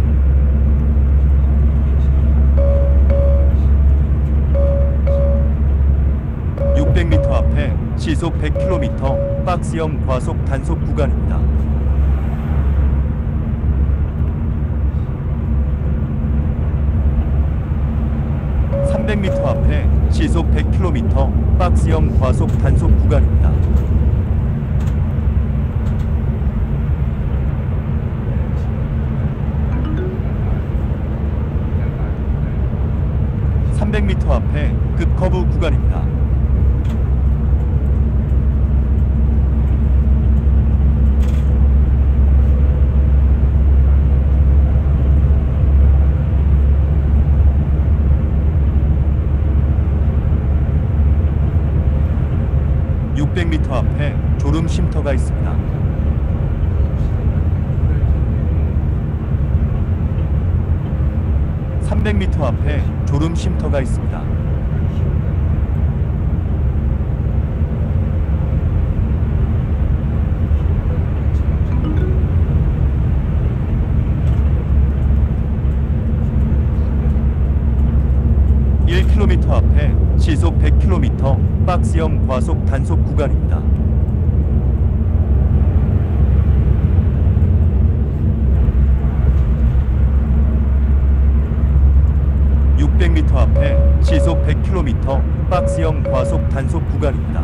육백 미터 앞에 시속 백 킬로미터 박스형 과속 단속 구간입니다. 삼백 미터 앞에 시속 백 킬로미터 박스형 과속 단속 구간입니다. 삼백 미터 앞에 급커브 구간입니다. 육백 미터 앞에 졸음 쉼터가 있습니다. 삼백 미터 앞에 졸음 쉼터가 있습니다. 일 킬로미터 킬로미터 앞에 시속 백 킬로미터 박스형 과속 단속 구간입니다. 육백 미터 앞에 시속 백 킬로미터 박스형 과속 단속 구간입니다.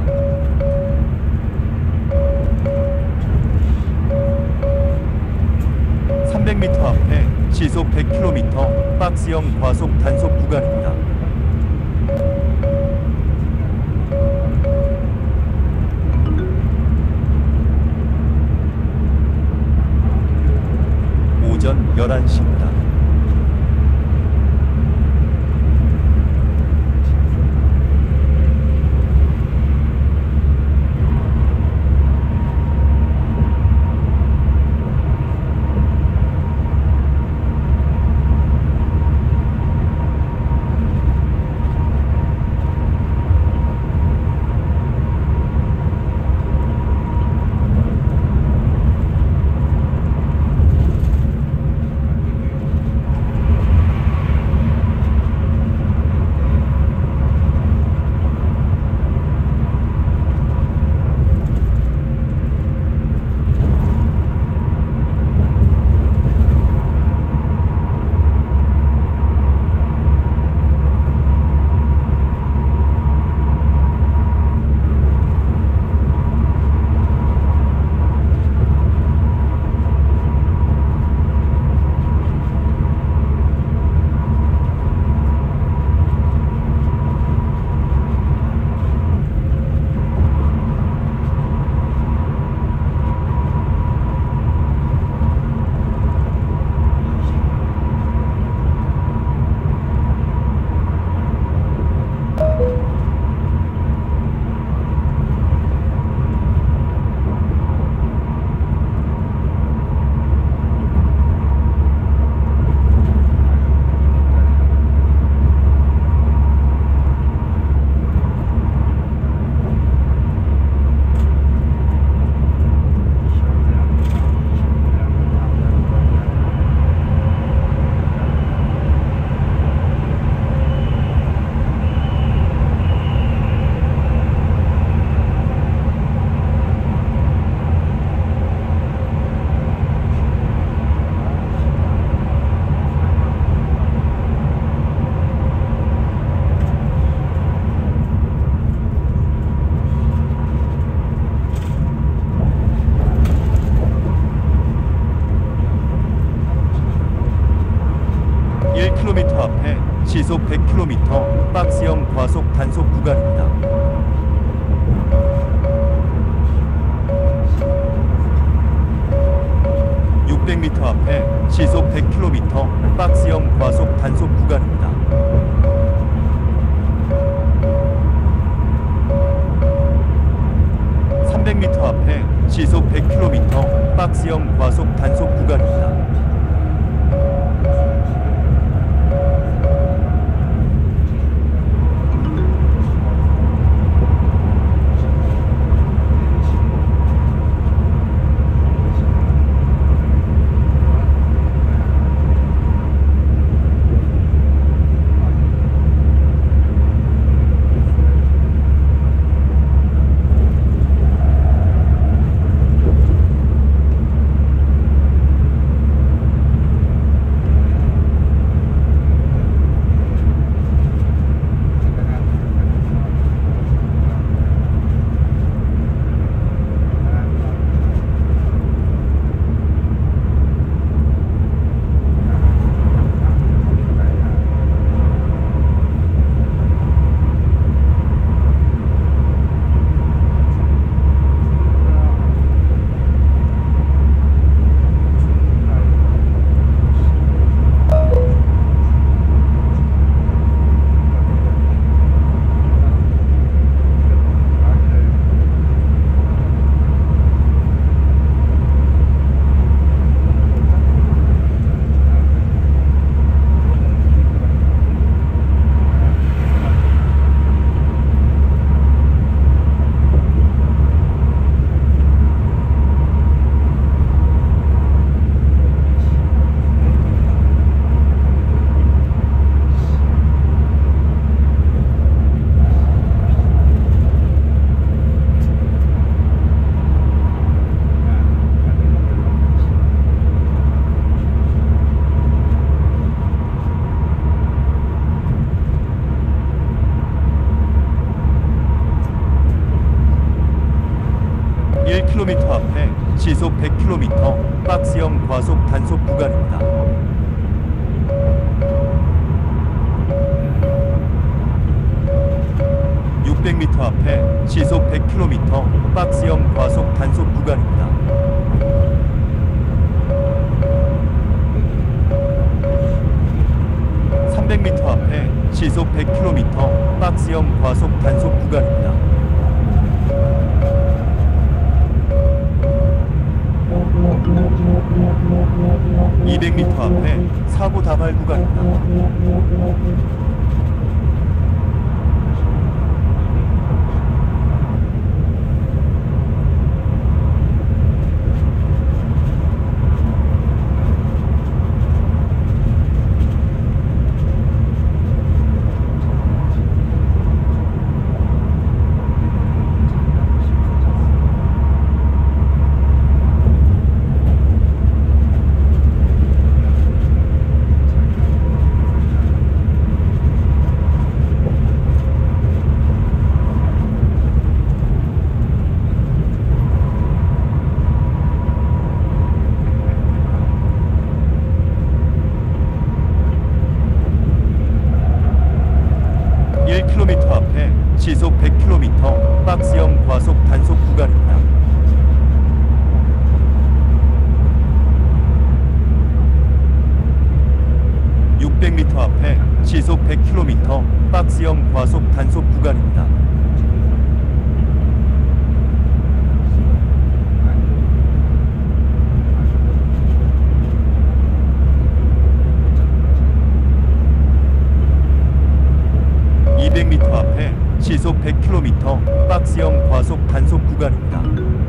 삼백 미터 앞에 시속 백 킬로미터 박스형 과속 단속 구간입니다. 오전 열한 시입니다. 일 킬로미터 앞에 시속 백 킬로미터 박스형 과속 단속 구간입니다. 육백 미터 앞에 시속 백 킬로미터 박스형 과속 단속 구간입니다. 삼백 미터 앞에 시속 백 킬로미터 박스형 과속 단속 구간입니다. 일 킬로미터 앞에 시속 백 킬로미터 박스형 과속 단속 구간입니다. 육백 미터 앞에 시속 백 킬로미터 박스형 과속 단속 구간입니다. 삼백 미터 앞에 시속 백 킬로미터 박스형 과속 단속 구간입니다. 이백 미터 앞에 사고 다발 구간입니다. 일 킬로미터 앞에 시속 백 킬로미터 박스형 과속 단속 구간입니다. 육백 미터 앞에 시속 백 킬로미터 박스형 과속 단속 구간입니다. 이백 미터 앞에 시속 백 킬로미터 박스형 과속 단속 구간입니다.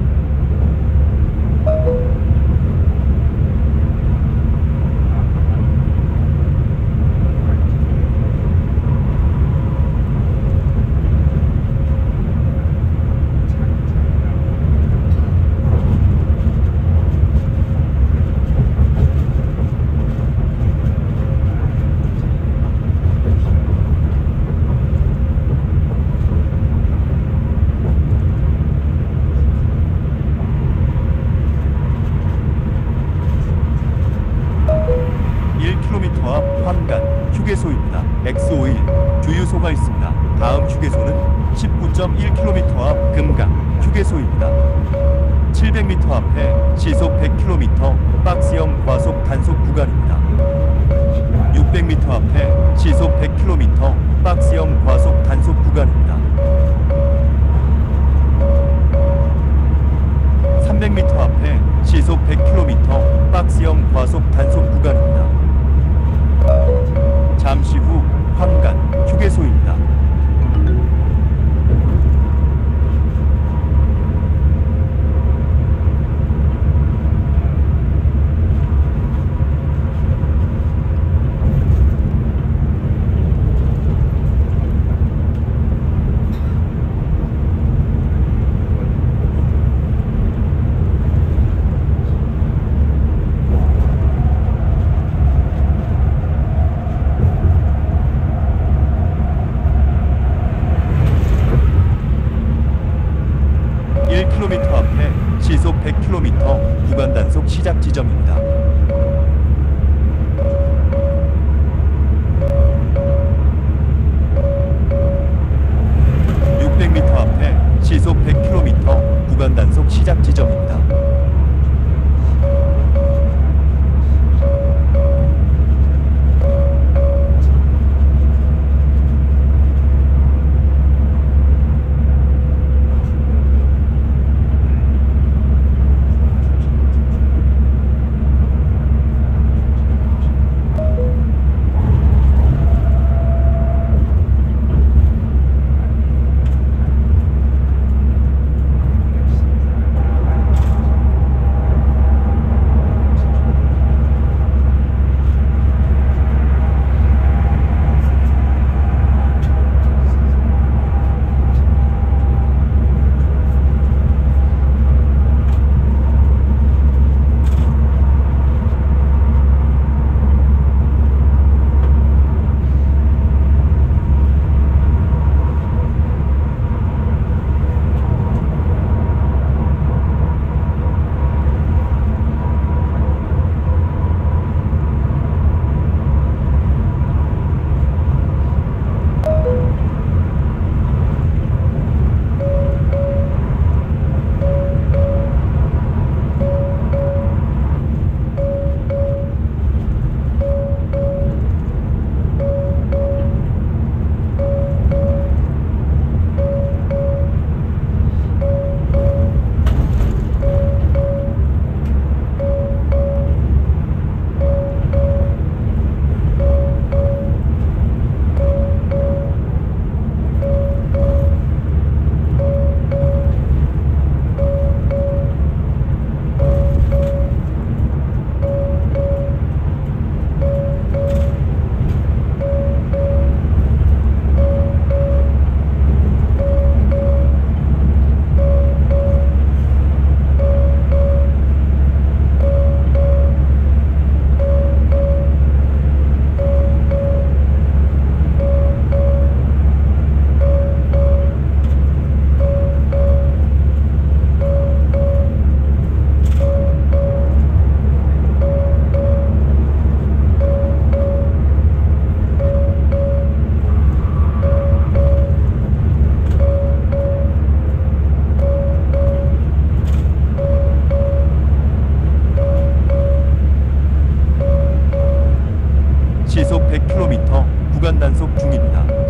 일 킬로미터 앞 황간 휴게소입니다. 엑스 오일 주유소가 있습니다. 다음 휴게소는 십구 점 일 킬로미터 앞 금강 휴게소입니다. 칠백 미터 앞에 시속 백 킬로미터 박스형 과속 단속 구간입니다. 육백 미터 앞에 시속 백 킬로미터 박스형 과속 단속 구간입니다. 삼백 미터 앞에 시속 백 킬로미터 박스형 과속 단속 구간입니다. 잠시 후 황간 휴게소입니다.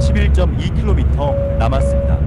십일 점 이 킬로미터 남았습니다.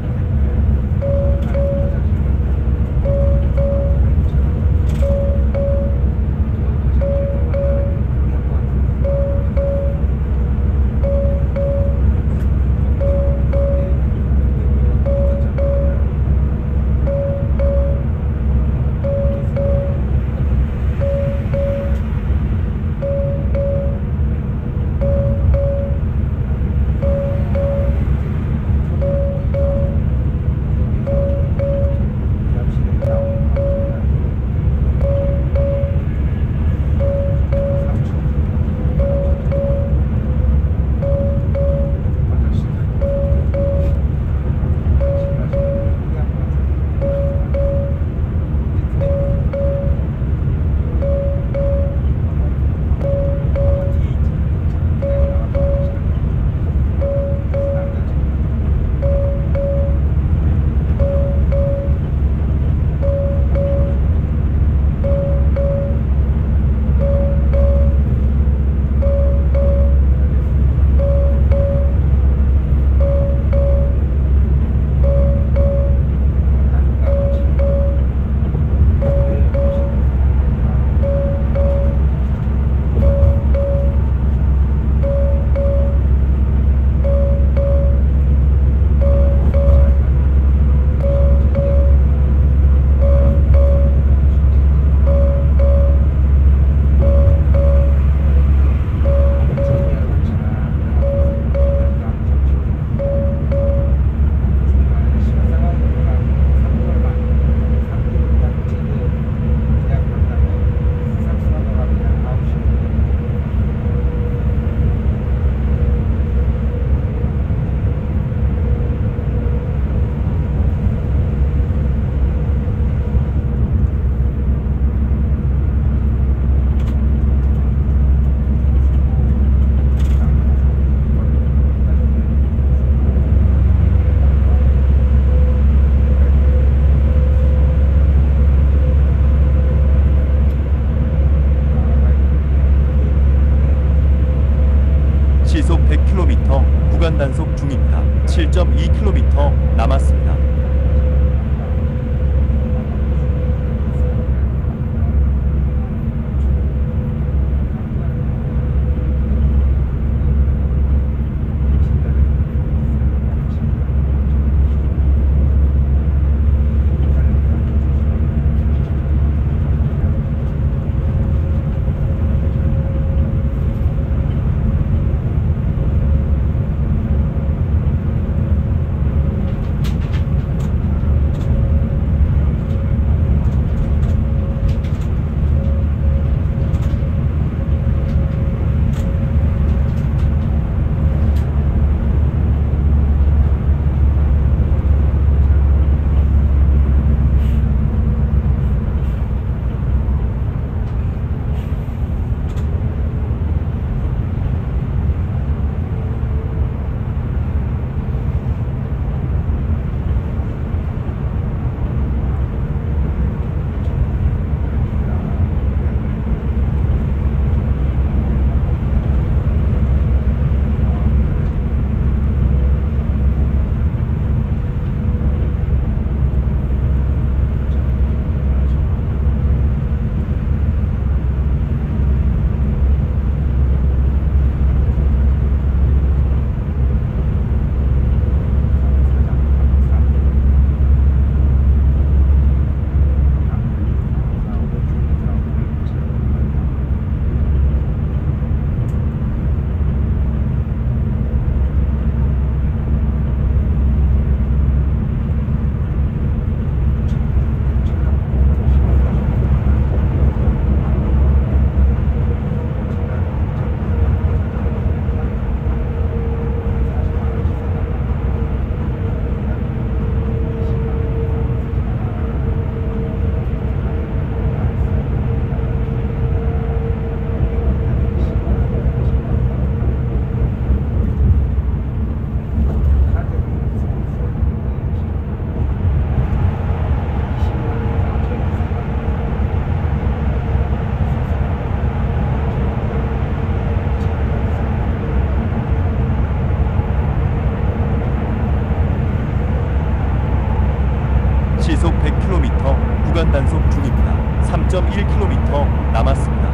시속 백 킬로미터 구간 단속 중입니다. 칠 점 이 킬로미터 남았습니다. 일 점 일 킬로미터 남았습니다.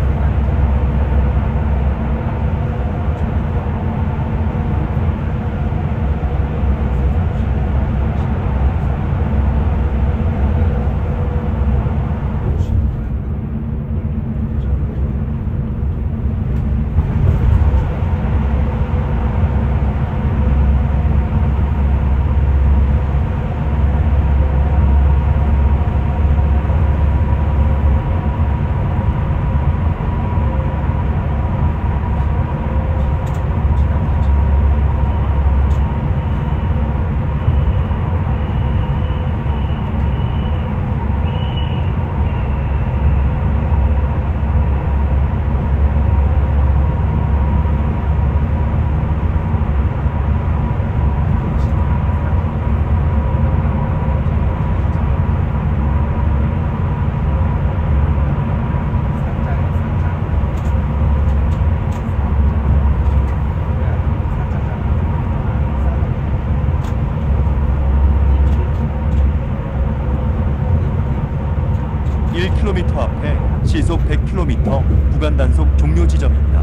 일 킬로미터 앞에 시속 백 킬로미터 구간 단속 종료 지점입니다.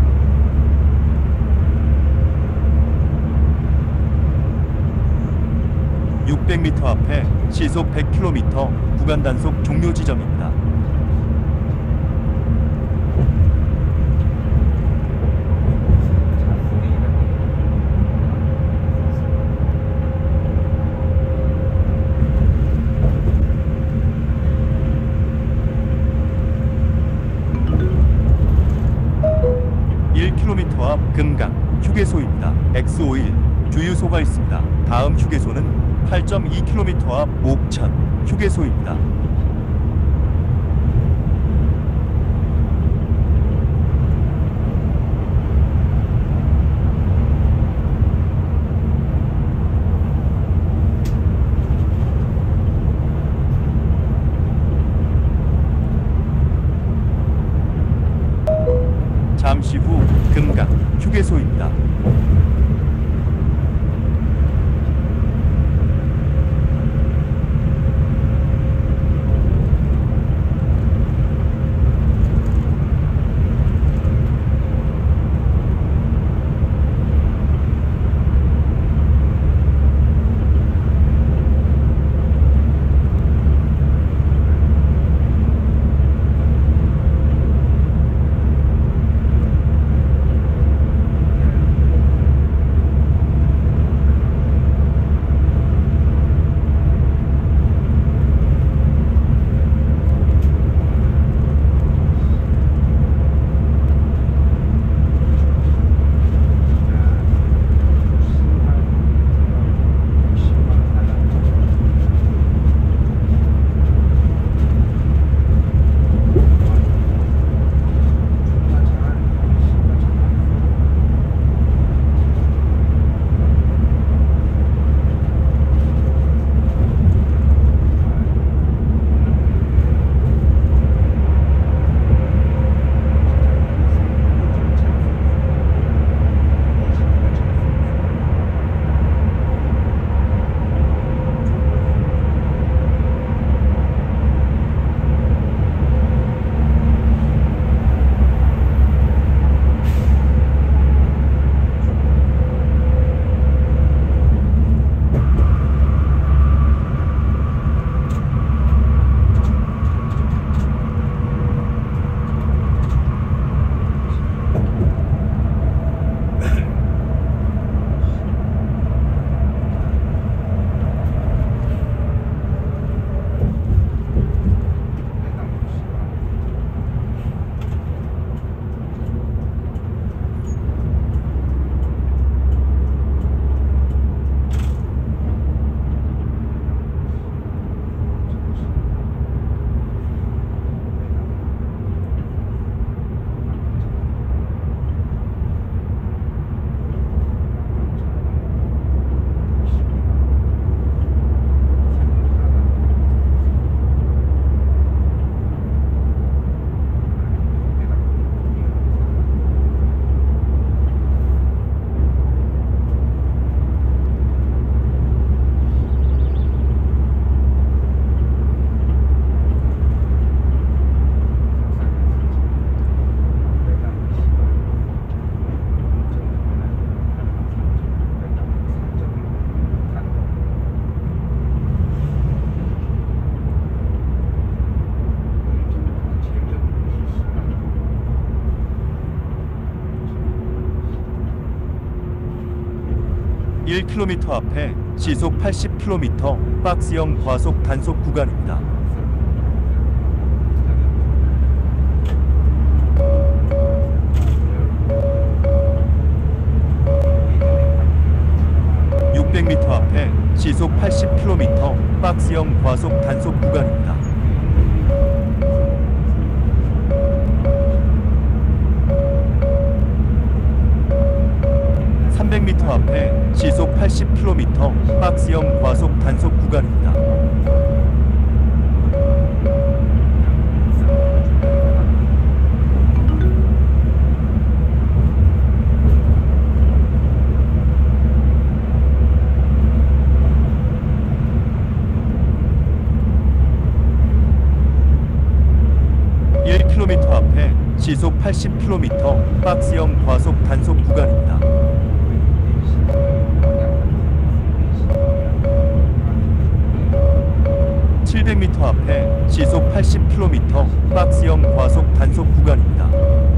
육백 미터 앞에 시속 백 킬로미터 구간 단속 종료 지점입니다. 일 킬로미터 앞 금강 휴게소입니다. 엑스 오일 주유소가 있습니다. 다음 휴게소는 팔 점 이 킬로미터 앞 옥천 휴게소입니다. 잠시 후 금강 휴게소입니다. 일 킬로미터 앞에 시속 팔십 킬로미터 박스형 과속 단속 구간입니다. 육백 미터 앞에 시속 팔십 킬로미터 박스형 과속 단속 구간입니다. 삼백 미터 앞에 시속 팔십 킬로미터 박스형 과속 단속 구간입니다. 일 킬로미터 앞에 시속 팔십 킬로미터 박스형 과속 단속 구간입니다. 칠백 미터 앞에 시속 팔십 킬로미터 박스형 과속 단속 구간입니다.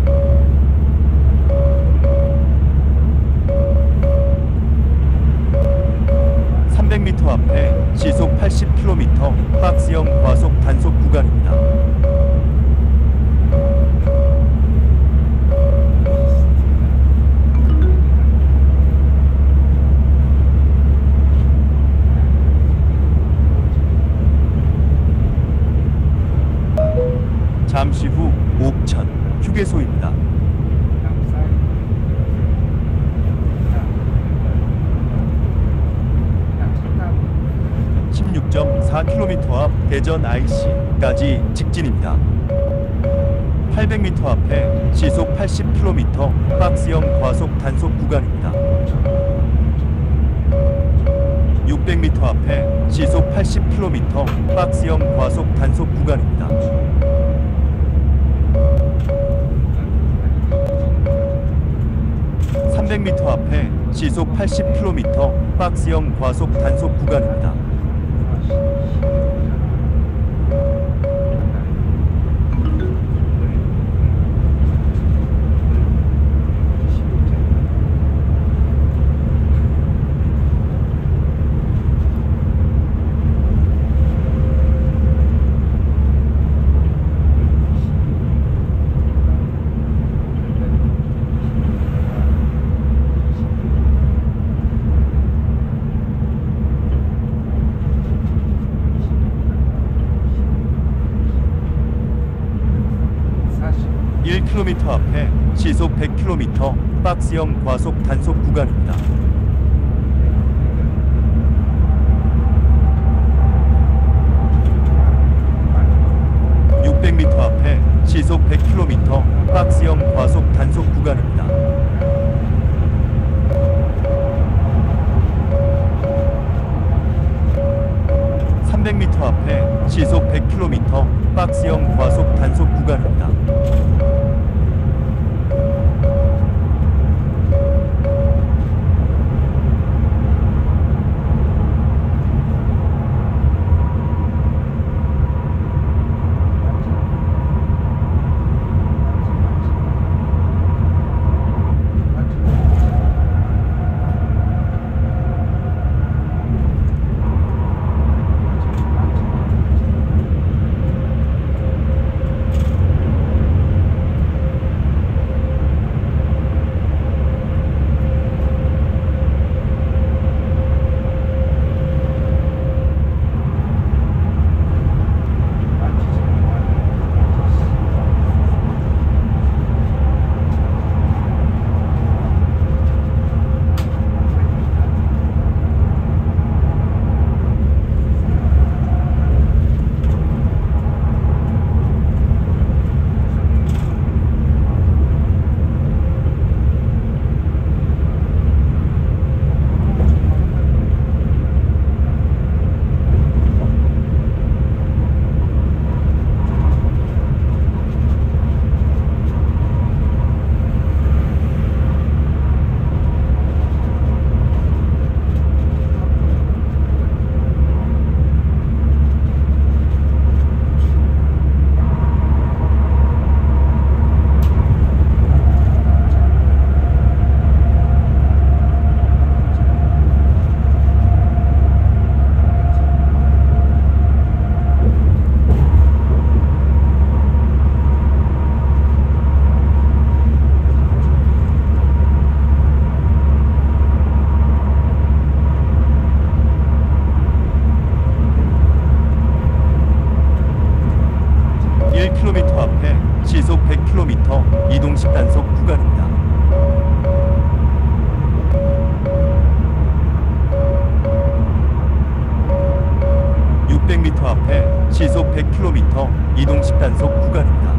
삼백 미터 앞에 시속 팔십 킬로미터 박스형 과속 단속 구간입니다. 잠시 후 옥천 휴게소입니다. 십육 점 사 킬로미터 앞 대전 아이씨까지 직진입니다. 팔백 미터 앞에 시속 팔십 킬로미터 박스형 과속 단속 구간입니다. 육백 미터 앞에 시속 팔십 킬로미터 박스형 과속 단속 구간입니다. 삼백 미터 앞에 시속 팔십 킬로미터 박스형 과속 단속 구간입니다. 일 킬로미터 앞에 시속 백 킬로미터 박스형 과속 단속 구간입니다. 육백 미터 앞에 시속 백 킬로미터 박스형 과속 단속 구간입니다. 삼백 미터 앞에 시속 백 킬로미터 박스형 과속 단속 구간입니다. 백 킬로미터 이동식 단속 구간입니다.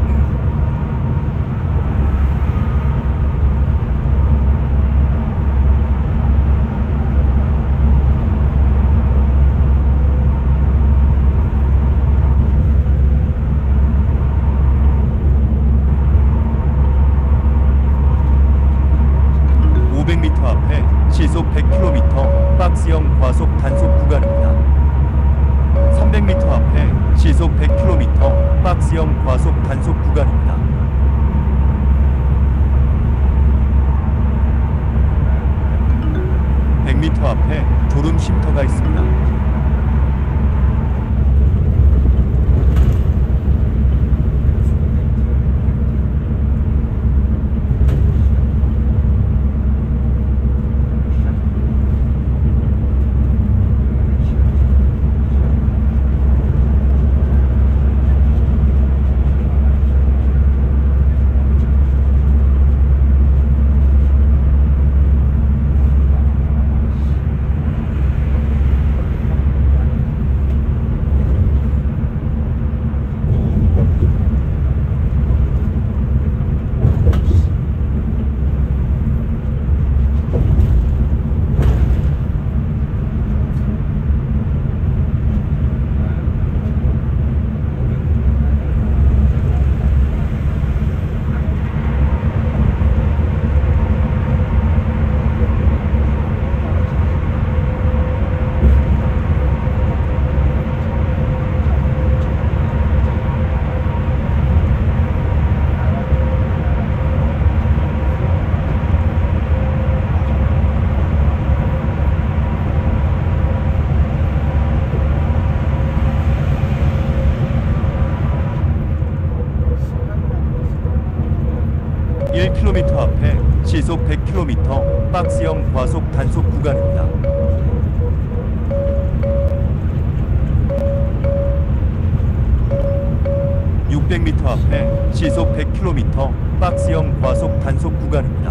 오백 미터 앞에 시속 백 킬로미터 박스형 과속 단속 구간입니다. 삼백 미터 앞에 시속 백 킬로미터 박스형 과속 단속 구간입니다. 백 미터 앞에 졸음 쉼터가 있습니다. 일 킬로미터 앞에 시속 백 킬로미터 박스형 과속 단속 구간입니다. 육백 미터 앞에 시속 백 킬로미터 박스형 과속 단속 구간입니다.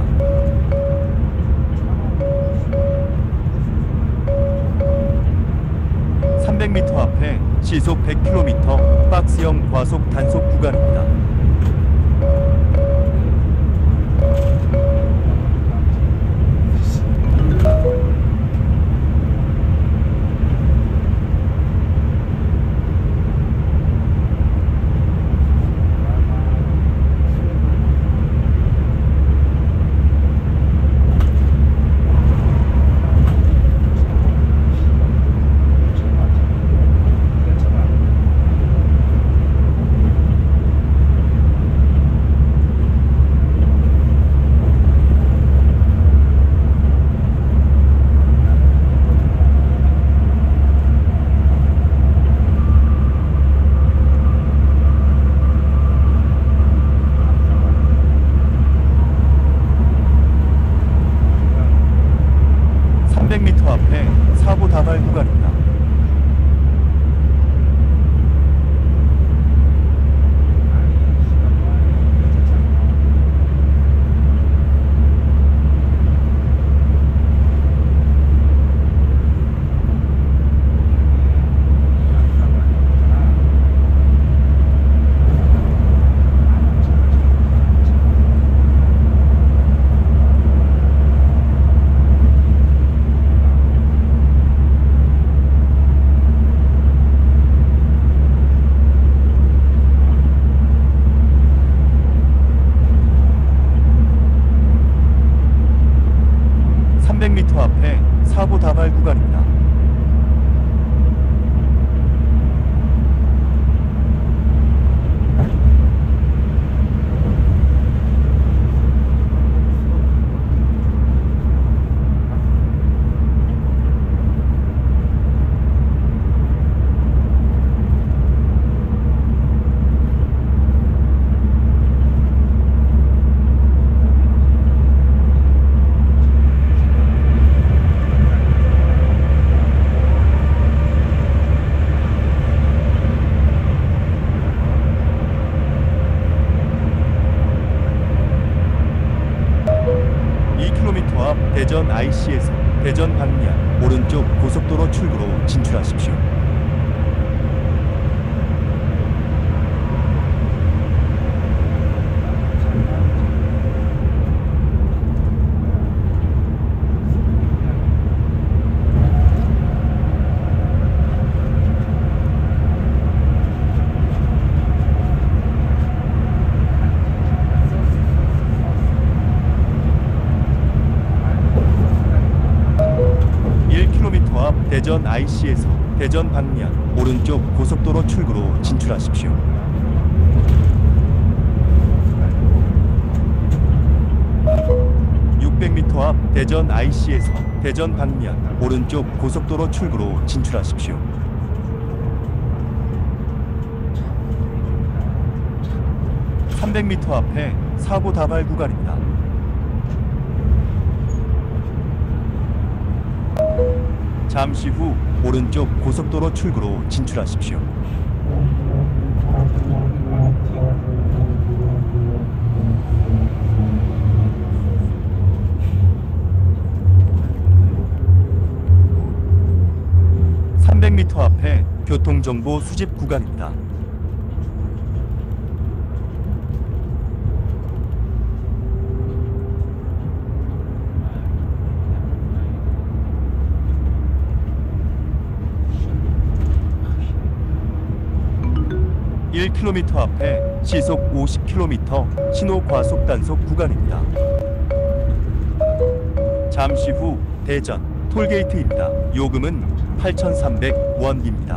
삼백 미터 앞에 시속 백 킬로미터 박스형 과속 단속 구간입니다. 삼백 미터 앞에 사고 다발 구간입니다. 삼백 미터 앞에 사고 다발 구간입니다. 이 킬로미터 앞 대전 아이씨에서 대전 방면 오른쪽 고속도로 출구로 진출하십시오. 킬로미터 앞 대전 아이씨에서 대전 방면 오른쪽 고속도로 출구로 진출하십시오. 육백 미터 앞 대전 아이씨에서 대전 방면 오른쪽 고속도로 출구로 진출하십시오. 삼백 미터 앞에 사고 다발 구간입니다. 잠시 후 오른쪽 고속도로 출구로 진출하십시오. 삼백 미터 앞에 교통정보 수집 구간입니다. 일 킬로미터 앞에 시속 오십 킬로미터 신호 과속 단속 구간입니다. 잠시 후 대전 톨게이트입니다. 요금은 팔천삼백 원입니다.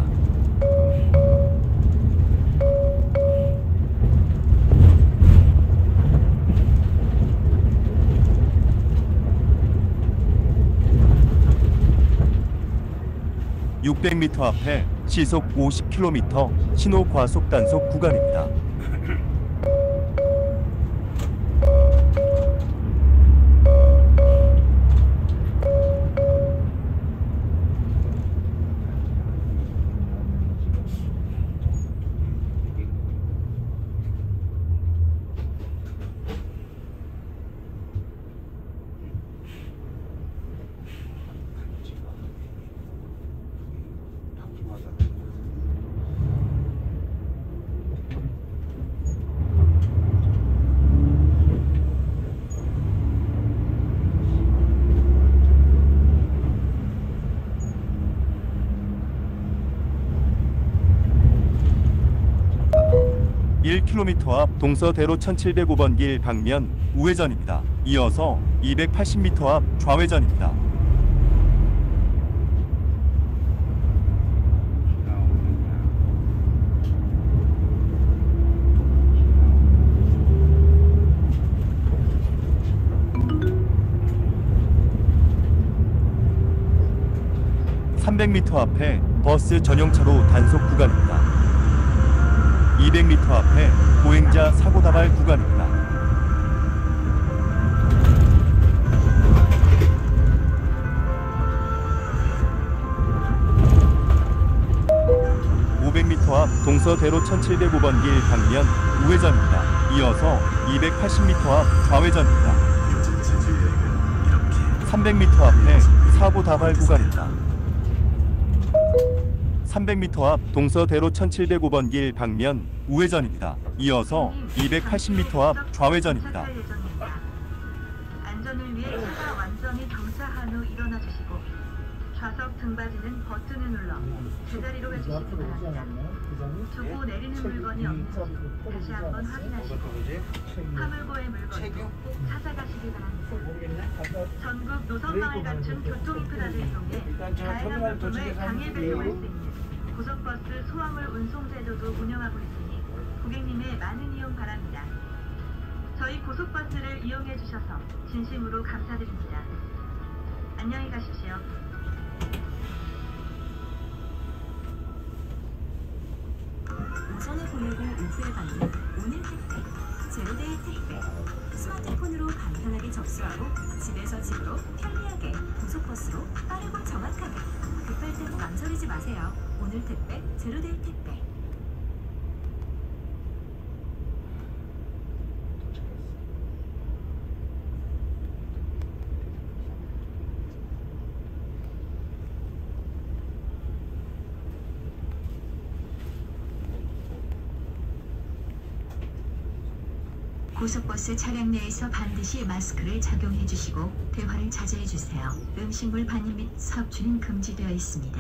육백 미터 앞에 시속 오십 킬로미터 신호 과속 단속 구간입니다. 일 킬로미터 앞 동서대로 천칠백오 번 길 방면 우회전입니다. 이어서 이백팔십 미터 앞 좌회전입니다. 삼백 미터 앞에 버스 전용차로 단속 구간입니다. 이백 미터 앞에 보행자 사고 다발 구간입니다. 오백 미터 앞 동서대로 천칠백오 번 길 방면 우회전입니다. 이어서 이백팔십 미터 앞 좌회전입니다. 삼백 미터 앞에 사고 다발 구간입니다. 삼백 미터 앞 동서대로 천칠백오 번 길 방면 우회전입니다. 이어서 이백팔십 미터 앞 좌회전입니다. 안전을 위해 차가 완전히 정차한 후 일어나 주시고 좌석 등받이는 버튼을 눌러 제자리로 해주시기 바랍니다. 두고 내리는 물건이 없는지 다시 한번 확인하시고 화물고의 물건도 꼭 찾아가시기 바랍니다. 전국 노선망을 갖춘 교통인프라를 이용해 다양한 물품을 당일 배송할 수 있는 고속버스 소화물 운송 제도도 운영하고 있으니 고객님의 많은 이용 바랍니다. 저희 고속버스를 이용해 주셔서 진심으로 감사드립니다. 안녕히 가십시오. 오전에 보내고 오후에 받는 오늘 택배, 제로데이 택배. 스마트폰으로 간편하게 접수하고 집에서 집으로 편리하게 고속버스로 빠르고 정확하게. 급할 때도 망설이지 마세요. 오늘 택배, 제로데이 택배. 고속버스 차량 내에서 반드시 마스크를 착용해 주시고 대화를 자제해 주세요. 음식물 반입 및 섭취는 금지되어 있습니다.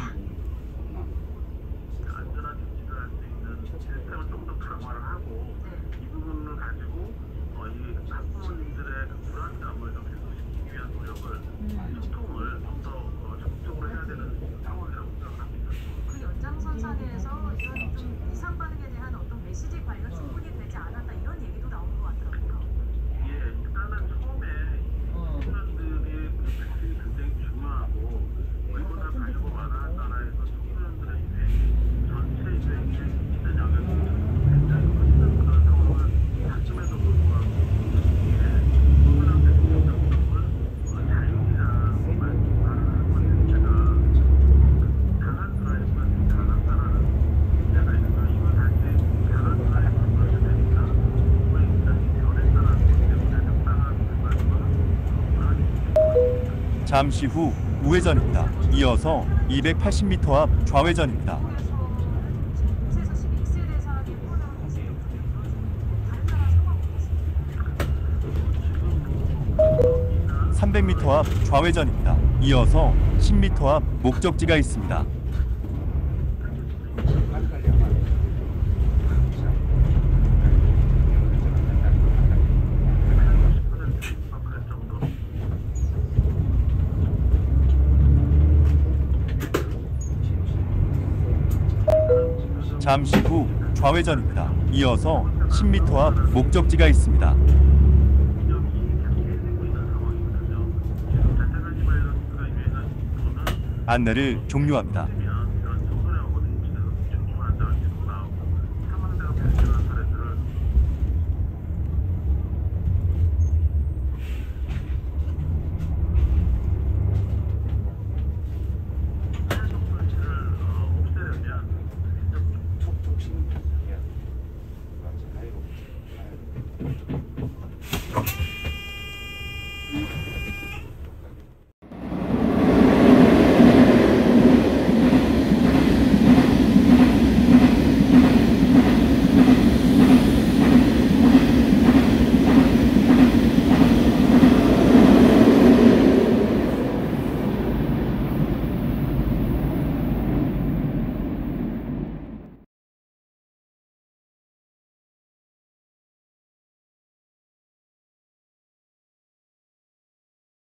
안전한 조치를 할 수 있는 시스템을 좀 더 강화를 하고 이 부분을 가지고 어, 이 학부모님들의 그 불안감을 좀 해소시키기 위한 노력을 소통을 좀 더 적극적으로 해야 되는 잠시 후 우회전입니다. 이어서 이백팔십 미터 앞 좌회전입니다. 삼백 미터 앞 좌회전입니다. 이어서 십 미터 앞 목적지가 있습니다. 잠시 후 좌회전입니다. 이어서 십 미터 앞 목적지가 있습니다. 안내를 종료합니다.